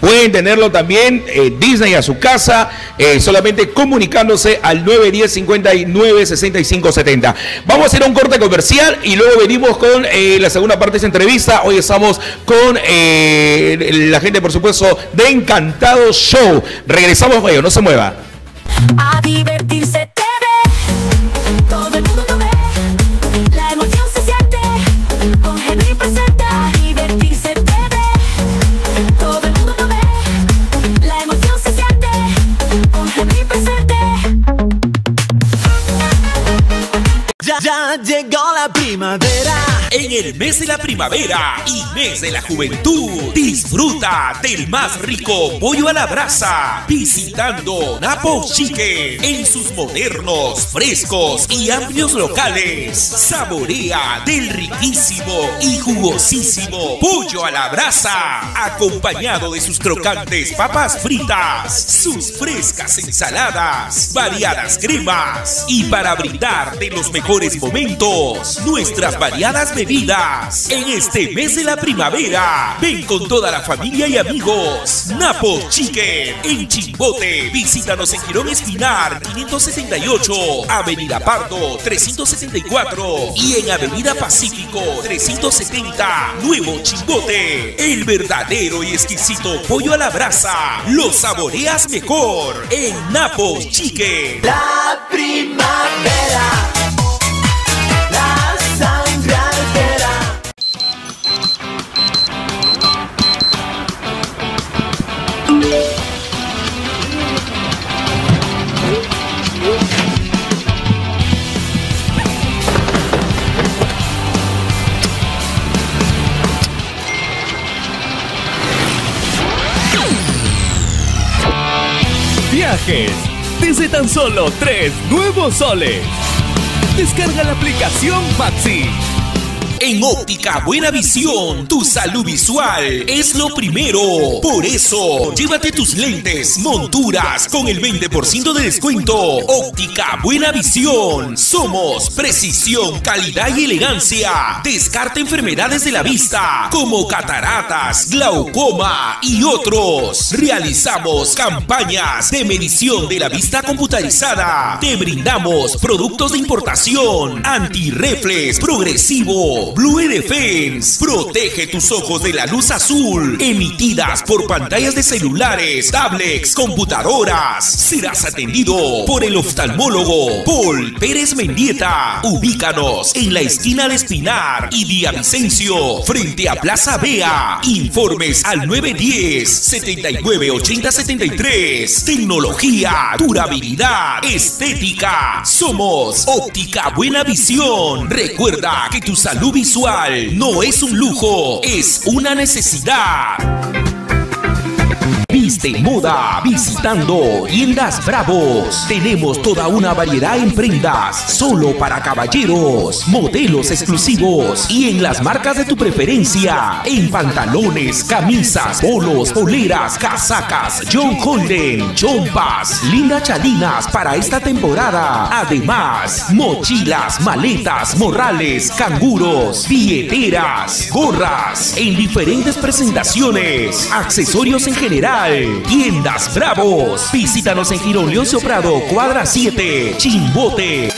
Pueden tenerlo también eh, Disney a su casa, eh, solamente comunicándose al nueve uno cero, cincuenta y nueve, sesenta y cinco setenta. Vamos a hacer un corte comercial y luego venimos con eh, la segunda parte de esta entrevista. Hoy estamos con eh, la gente, por supuesto, de Encantado Show. Regresamos, oye, no se mueva. A divertirse te ve, todo el mundo lo ve, la emoción se siente, con Henry presenta. A divertirse te ve, todo el mundo lo ve, la emoción se siente, con Henry presenta. Ya, ya llegó la primavera. En el mes de la primavera y mes de la juventud, disfruta del más rico pollo a la brasa, visitando Napo Chicken en sus modernos, frescos y amplios locales. Saborea del riquísimo y jugosísimo pollo a la brasa, acompañado de sus crocantes papas fritas, sus frescas ensaladas, variadas cremas y para brindar de los mejores momentos, nuestras variadas bebidas. En este mes de la primavera, ven con toda la familia y amigos. Napo Chicken en Chimbote. Visítanos en Girón Espinar quinientos setenta y ocho, Avenida Pardo trescientos setenta y cuatro y en Avenida Pacífico trescientos setenta, Nuevo Chimbote. El verdadero y exquisito pollo a la brasa lo saboreas mejor en Napo Chicken. La primavera, la sangre altera. Viajes desde tan solo tres nuevos soles. Descarga la aplicación Maxi. En Óptica Buena Visión, tu salud visual es lo primero. Por eso, llévate tus lentes, monturas con el veinte por ciento de descuento. Óptica Buena Visión. Somos precisión, calidad y elegancia. Descarta enfermedades de la vista como cataratas, glaucoma y otros. Realizamos campañas de medición de la vista computarizada. Te brindamos productos de importación, antirreflex progresivo, Blue Defense. Protege tus ojos de la luz azul emitidas por pantallas de celulares, tablets, computadoras. Serás atendido por el oftalmólogo Paul Pérez Mendieta. Ubícanos en la esquina de Espinar y Villavicencio, frente a Plaza Bea. Informes al nueve uno cero, setenta y nueve, ochenta, setenta y tres. Tecnología, durabilidad, estética. Somos Óptica Buena Visión. Recuerda que tu salud visual no es un lujo, es una necesidad. Viste moda visitando Tiendas Bravos. Tenemos toda una variedad en prendas solo para caballeros, modelos exclusivos y en las marcas de tu preferencia. En pantalones, camisas, polos, poleras, casacas, John Holden, chompas, lindas chalinas para esta temporada. Además, mochilas, maletas, morrales, canguros, billeteras, gorras en diferentes presentaciones, accesorios en general. Tiendas Bravos. Visítanos en Girón Leoncio Prado, cuadra siete, Chimbote.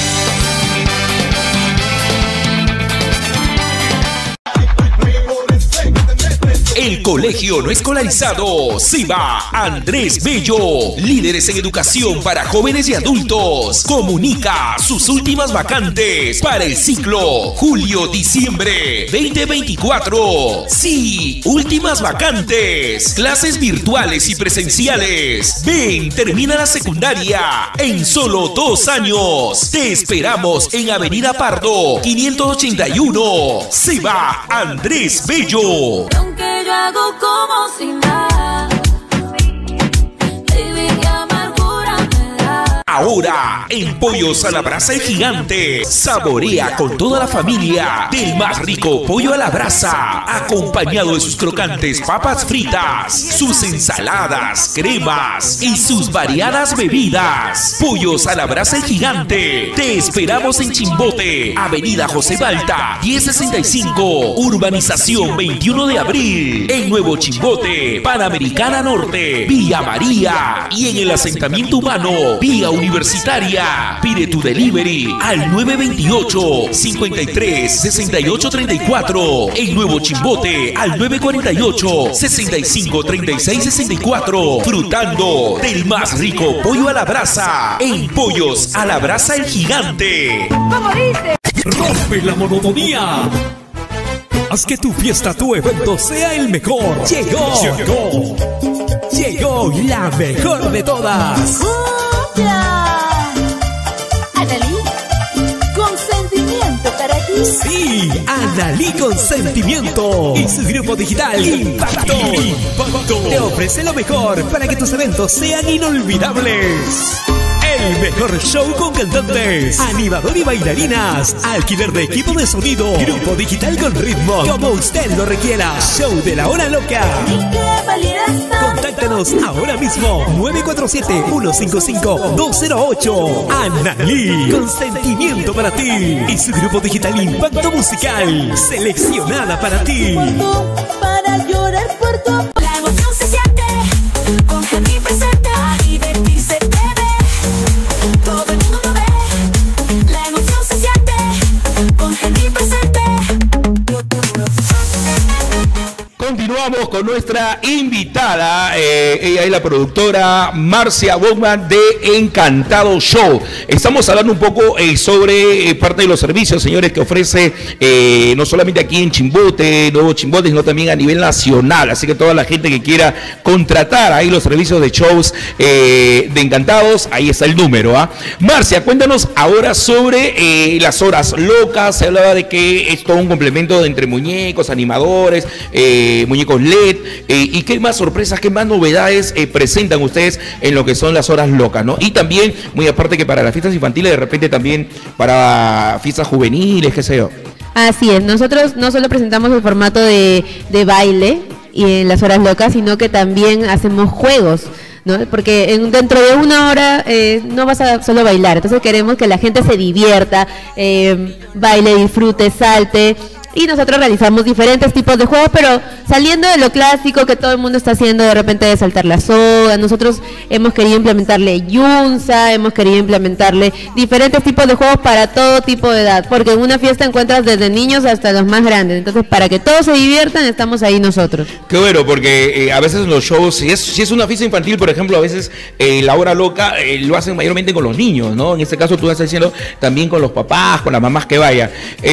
El colegio no escolarizado Ciba Andrés Bello, líderes en educación para jóvenes y adultos, comunica sus últimas vacantes para el ciclo julio-diciembre veinte veinticuatro. Sí, últimas vacantes, clases virtuales y presenciales. Ven, termina la secundaria en solo dos años. Te esperamos en Avenida Pardo quinientos ochenta y uno. Ciba Andrés Bello. Aunque yo hago como si nada, baby, qué amargura me da. Ahora, en Pollos a la Brasa El Gigante, saborea con toda la familia del más rico pollo a la brasa, acompañado de sus crocantes papas fritas, sus ensaladas, cremas y sus variadas bebidas. Pollos a la Brasa El Gigante. Te esperamos en Chimbote, Avenida José Balta, diez sesenta y cinco, Urbanización veintiuno de abril, en Nuevo Chimbote, Panamericana Norte, Villa María y en el asentamiento humano, Vía Universitaria. Pide tu delivery al nueve veintiocho, cincuenta y tres, sesenta y ocho treinta y cuatro, en Nuevo Chimbote al nueve cuarenta y ocho, sesenta y cinco treinta y seis sesenta y cuatro. Frutando del más rico pollo a la brasa en Pollos a la Brasa El Gigante. ¿Cómo dice? Rompe la monotonía. Haz que tu fiesta, tu evento sea el mejor. Llegó, llegó, llegó la mejor de todas. Analí, consentimiento para ti. Sí, Analí Consentimiento y su grupo digital Impacto. Impacto te ofrece lo mejor para que tus eventos sean inolvidables. El mejor show con cantantes, animador y bailarinas, alquiler de equipo de sonido, grupo digital con ritmo, como usted lo requiera. Show de la hora loca. Contáctanos ahora mismo. nueve cuatro siete, uno cinco cinco, dos cero ocho. Analí, consentimiento para ti. Y su grupo digital Impacto Musical, seleccionada para ti. Para llorar por tu amor. La emoción se siente con Henry presenta. Divertirse te ve. Todo el mundo lo ve. La emoción se siente con Henry presente. Continuamos con nuestra invitada, eh, ella es la productora Marcia Bogman de Encantado Show. Estamos hablando un poco eh, sobre eh, parte de los servicios, señores, que ofrece eh, no solamente aquí en Chimbote, Nuevo Chimbote, sino también a nivel nacional. Así que toda la gente que quiera contratar ahí los servicios de shows eh, de Encantados, ahí está el número. ¿ah? Marcia, cuéntanos ahora sobre eh, las horas locas. Se hablaba de que es todo un complemento de entre muñecos, animadores, eh, muñecos L E D, eh, y qué más sorpresas, qué más novedades eh, presentan ustedes en lo que son las horas locas, ¿no? Y también, muy aparte que para las fiestas infantiles, de repente también para fiestas juveniles, qué sé yo. Así es, nosotros no solo presentamos el formato de, de baile y en las horas locas, sino que también hacemos juegos, ¿no? Porque en, dentro de una hora eh, no vas a solo bailar, entonces queremos que la gente se divierta, eh, baile, disfrute, salte. Y nosotros realizamos diferentes tipos de juegos, pero saliendo de lo clásico que todo el mundo está haciendo, de repente de saltar la soga. Nosotros hemos querido implementarle yunza, hemos querido implementarle diferentes tipos de juegos para todo tipo de edad, porque en una fiesta encuentras desde niños hasta los más grandes. Entonces, para que todos se diviertan, estamos ahí nosotros. Qué bueno, porque eh, a veces en los shows, si es, si es una fiesta infantil, por ejemplo, a veces eh, la hora loca eh, lo hacen mayormente con los niños, ¿no? En este caso tú estás diciendo también con los papás, con las mamás que vayan.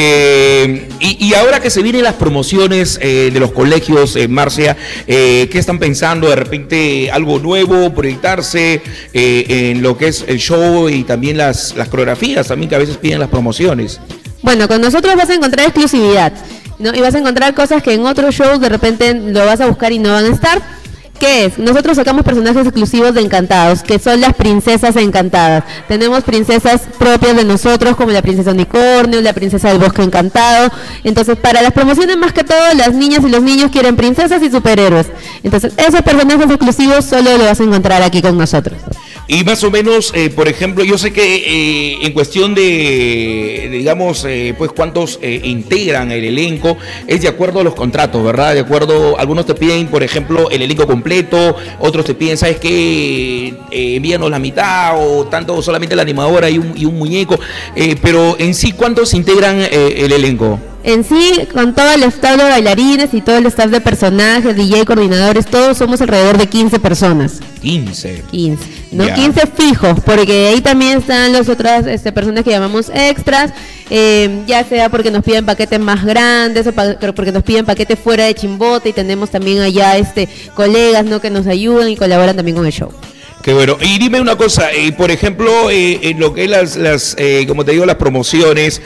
Eh, y, y Y ahora que se vienen las promociones eh, de los colegios, eh, Marcia, eh, ¿qué están pensando? De repente algo nuevo, proyectarse eh, en lo que es el show y también las, las coreografías también que a veces piden las promociones. Bueno, con nosotros vas a encontrar exclusividad, ¿no? Y vas a encontrar cosas que en otros shows de repente lo vas a buscar y no van a estar. ¿Qué es? Nosotros sacamos personajes exclusivos de Encantados, que son las princesas encantadas. Tenemos princesas propias de nosotros, como la princesa unicornio, la princesa del bosque encantado. Entonces, para las promociones, más que todo, las niñas y los niños quieren princesas y superhéroes. Entonces, esos personajes exclusivos solo lo vas a encontrar aquí con nosotros. Y más o menos, eh, por ejemplo, yo sé que eh, en cuestión de, digamos, eh, pues cuántos eh, integran el elenco, es de acuerdo a los contratos, ¿verdad? De acuerdo, algunos te piden, por ejemplo, el elenco completo, otros te piden, ¿sabes qué? Eh, envíanos la mitad o tanto, solamente la animadora y un, y un muñeco. Eh, pero en sí, ¿cuántos integran eh, el elenco? En sí, con todo el staff de bailarines y todo el staff de personajes, D J, coordinadores, todos somos alrededor de quince personas. quince. quince, ¿no? Ya. quince fijos, porque ahí también están las otras este, personas que llamamos extras, eh, ya sea porque nos piden paquetes más grandes o pa porque nos piden paquetes fuera de Chimbote, y tenemos también allá este colegas, ¿no? que nos ayudan y colaboran también con el show. Qué bueno. Y dime una cosa, eh, por ejemplo, eh, en lo que es las, las eh, como te digo, las promociones,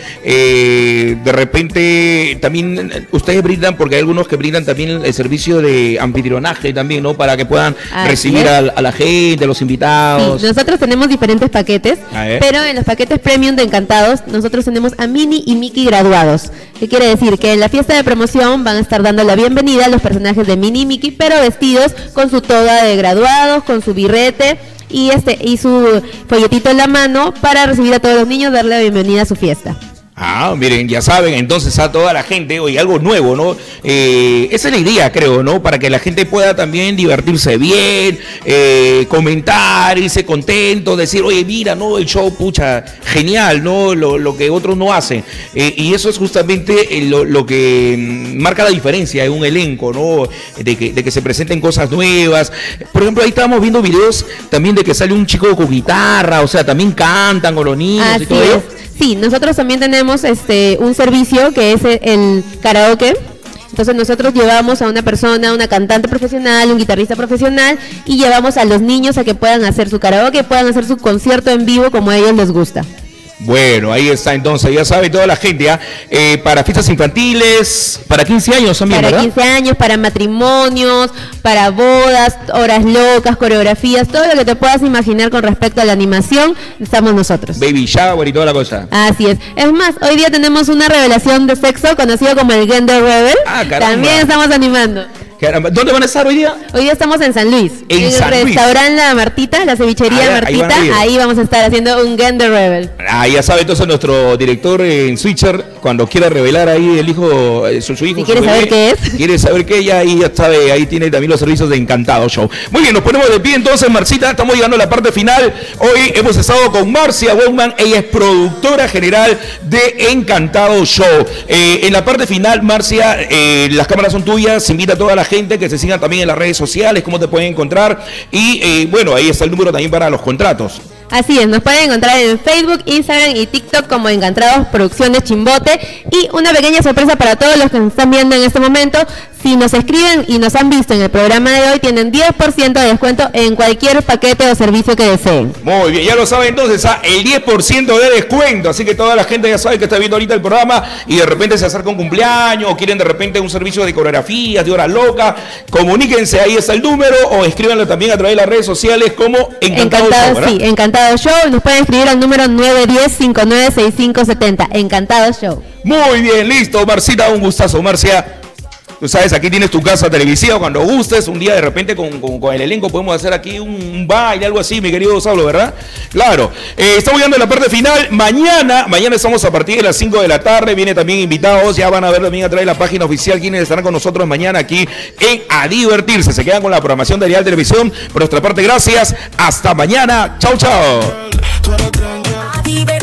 eh, de repente también ustedes brindan, porque hay algunos que brindan también el servicio de anfitrionaje también, ¿no? Para que puedan Así recibir a, a la gente, a los invitados. Sí, nosotros tenemos diferentes paquetes, pero en los paquetes premium de Encantados, nosotros tenemos a Minnie y Mickey graduados. ¿Qué quiere decir? Que en la fiesta de promoción van a estar dando la bienvenida a los personajes de Minnie y Mickey, pero vestidos con su toga de graduados, con su birrete y este y su folletito en la mano para recibir a todos los niños, darle la bienvenida a su fiesta. Ah, miren, ya saben, entonces a toda la gente, oye, algo nuevo, ¿no? Eh, esa es la idea, creo, ¿no? Para que la gente pueda también divertirse bien, eh, comentar, irse contento, decir, oye, mira, ¿no? El show, pucha, genial, ¿no? Lo, lo que otros no hacen. Eh, y eso es justamente lo, lo que marca la diferencia en un elenco, ¿no? De que, de que se presenten cosas nuevas. Por ejemplo, ahí estábamos viendo videos también de que sale un chico con guitarra, o sea, también cantan con los niños Así y todo es. eso. Sí, nosotros también tenemos este un servicio que es el, el karaoke. Entonces nosotros llevamos a una persona, una cantante profesional, un guitarrista profesional y llevamos a los niños a que puedan hacer su karaoke, puedan hacer su concierto en vivo como a ellos les gusta. Bueno, ahí está entonces, ya sabe toda la gente, ¿ah? Eh, para fiestas infantiles, para quince años también, Para ¿verdad? quince años, para matrimonios, para bodas, horas locas, coreografías, todo lo que te puedas imaginar con respecto a la animación, estamos nosotros. Baby shower y toda la cosa. Así es. Es más, hoy día tenemos una revelación de sexo conocido como el Gender Rebel. Ah, caramba. También estamos animando. Caramba, ¿dónde van a estar hoy día? Hoy día estamos en San Luis. En San el Luis. restaurante La Martita, la cevichería Ah, ahí van Martita. a ir. Ahí vamos a estar haciendo un Gender Rebel. Ah, ya sabe entonces nuestro director en Switcher, cuando quiera revelar ahí el hijo, eh, su, su hijo. Si su quiere bebé, saber qué es. Quiere saber qué, ya ahí ya sabe, ahí tiene también los servicios de Encantado Show. Muy bien, nos ponemos de pie entonces, Marcita, estamos llegando a la parte final. Hoy hemos estado con Marcia Bowman, ella es productora general de Encantado Show. Eh, en la parte final, Marcia, eh, las cámaras son tuyas, invita a toda la gente que se sigan también en las redes sociales, cómo te pueden encontrar y eh, bueno, ahí está el número también para los contratos. Así es, nos pueden encontrar en Facebook, Instagram y TikTok como Encantados Producciones Chimbote. Y una pequeña sorpresa para todos los que nos están viendo en este momento: si nos escriben y nos han visto en el programa de hoy, tienen diez por ciento de descuento en cualquier paquete o servicio que deseen. Muy bien, ya lo saben entonces, ¿ah? El diez por ciento de descuento, así que toda la gente ya sabe que está viendo ahorita el programa y de repente se acerca un cumpleaños o quieren de repente un servicio de coreografías, de hora loca, comuníquense, ahí está el número o escríbanlo también a través de las redes sociales como Encantado Encantado, Show, ¿verdad? sí, Encantado Show. Nos pueden escribir al número nueve uno cero, cinco nueve seis cinco siete cero. Encantado Show. Muy bien, listo, Marcita, un gustazo, Marcia. Tú sabes, aquí tienes tu casa televisiva cuando gustes. Un día de repente con, con, con el elenco podemos hacer aquí un, un baile, algo así, mi querido Saulo, ¿verdad? Claro. Eh, estamos llegando a la parte final. Mañana, mañana estamos a partir de las cinco de la tarde. Viene también invitados. Ya van a ver también a través de la página oficial quienes estarán con nosotros mañana aquí en A Divertirse. Se quedan con la programación de Arial Televisión. Por nuestra parte, gracias. Hasta mañana. Chau, chau.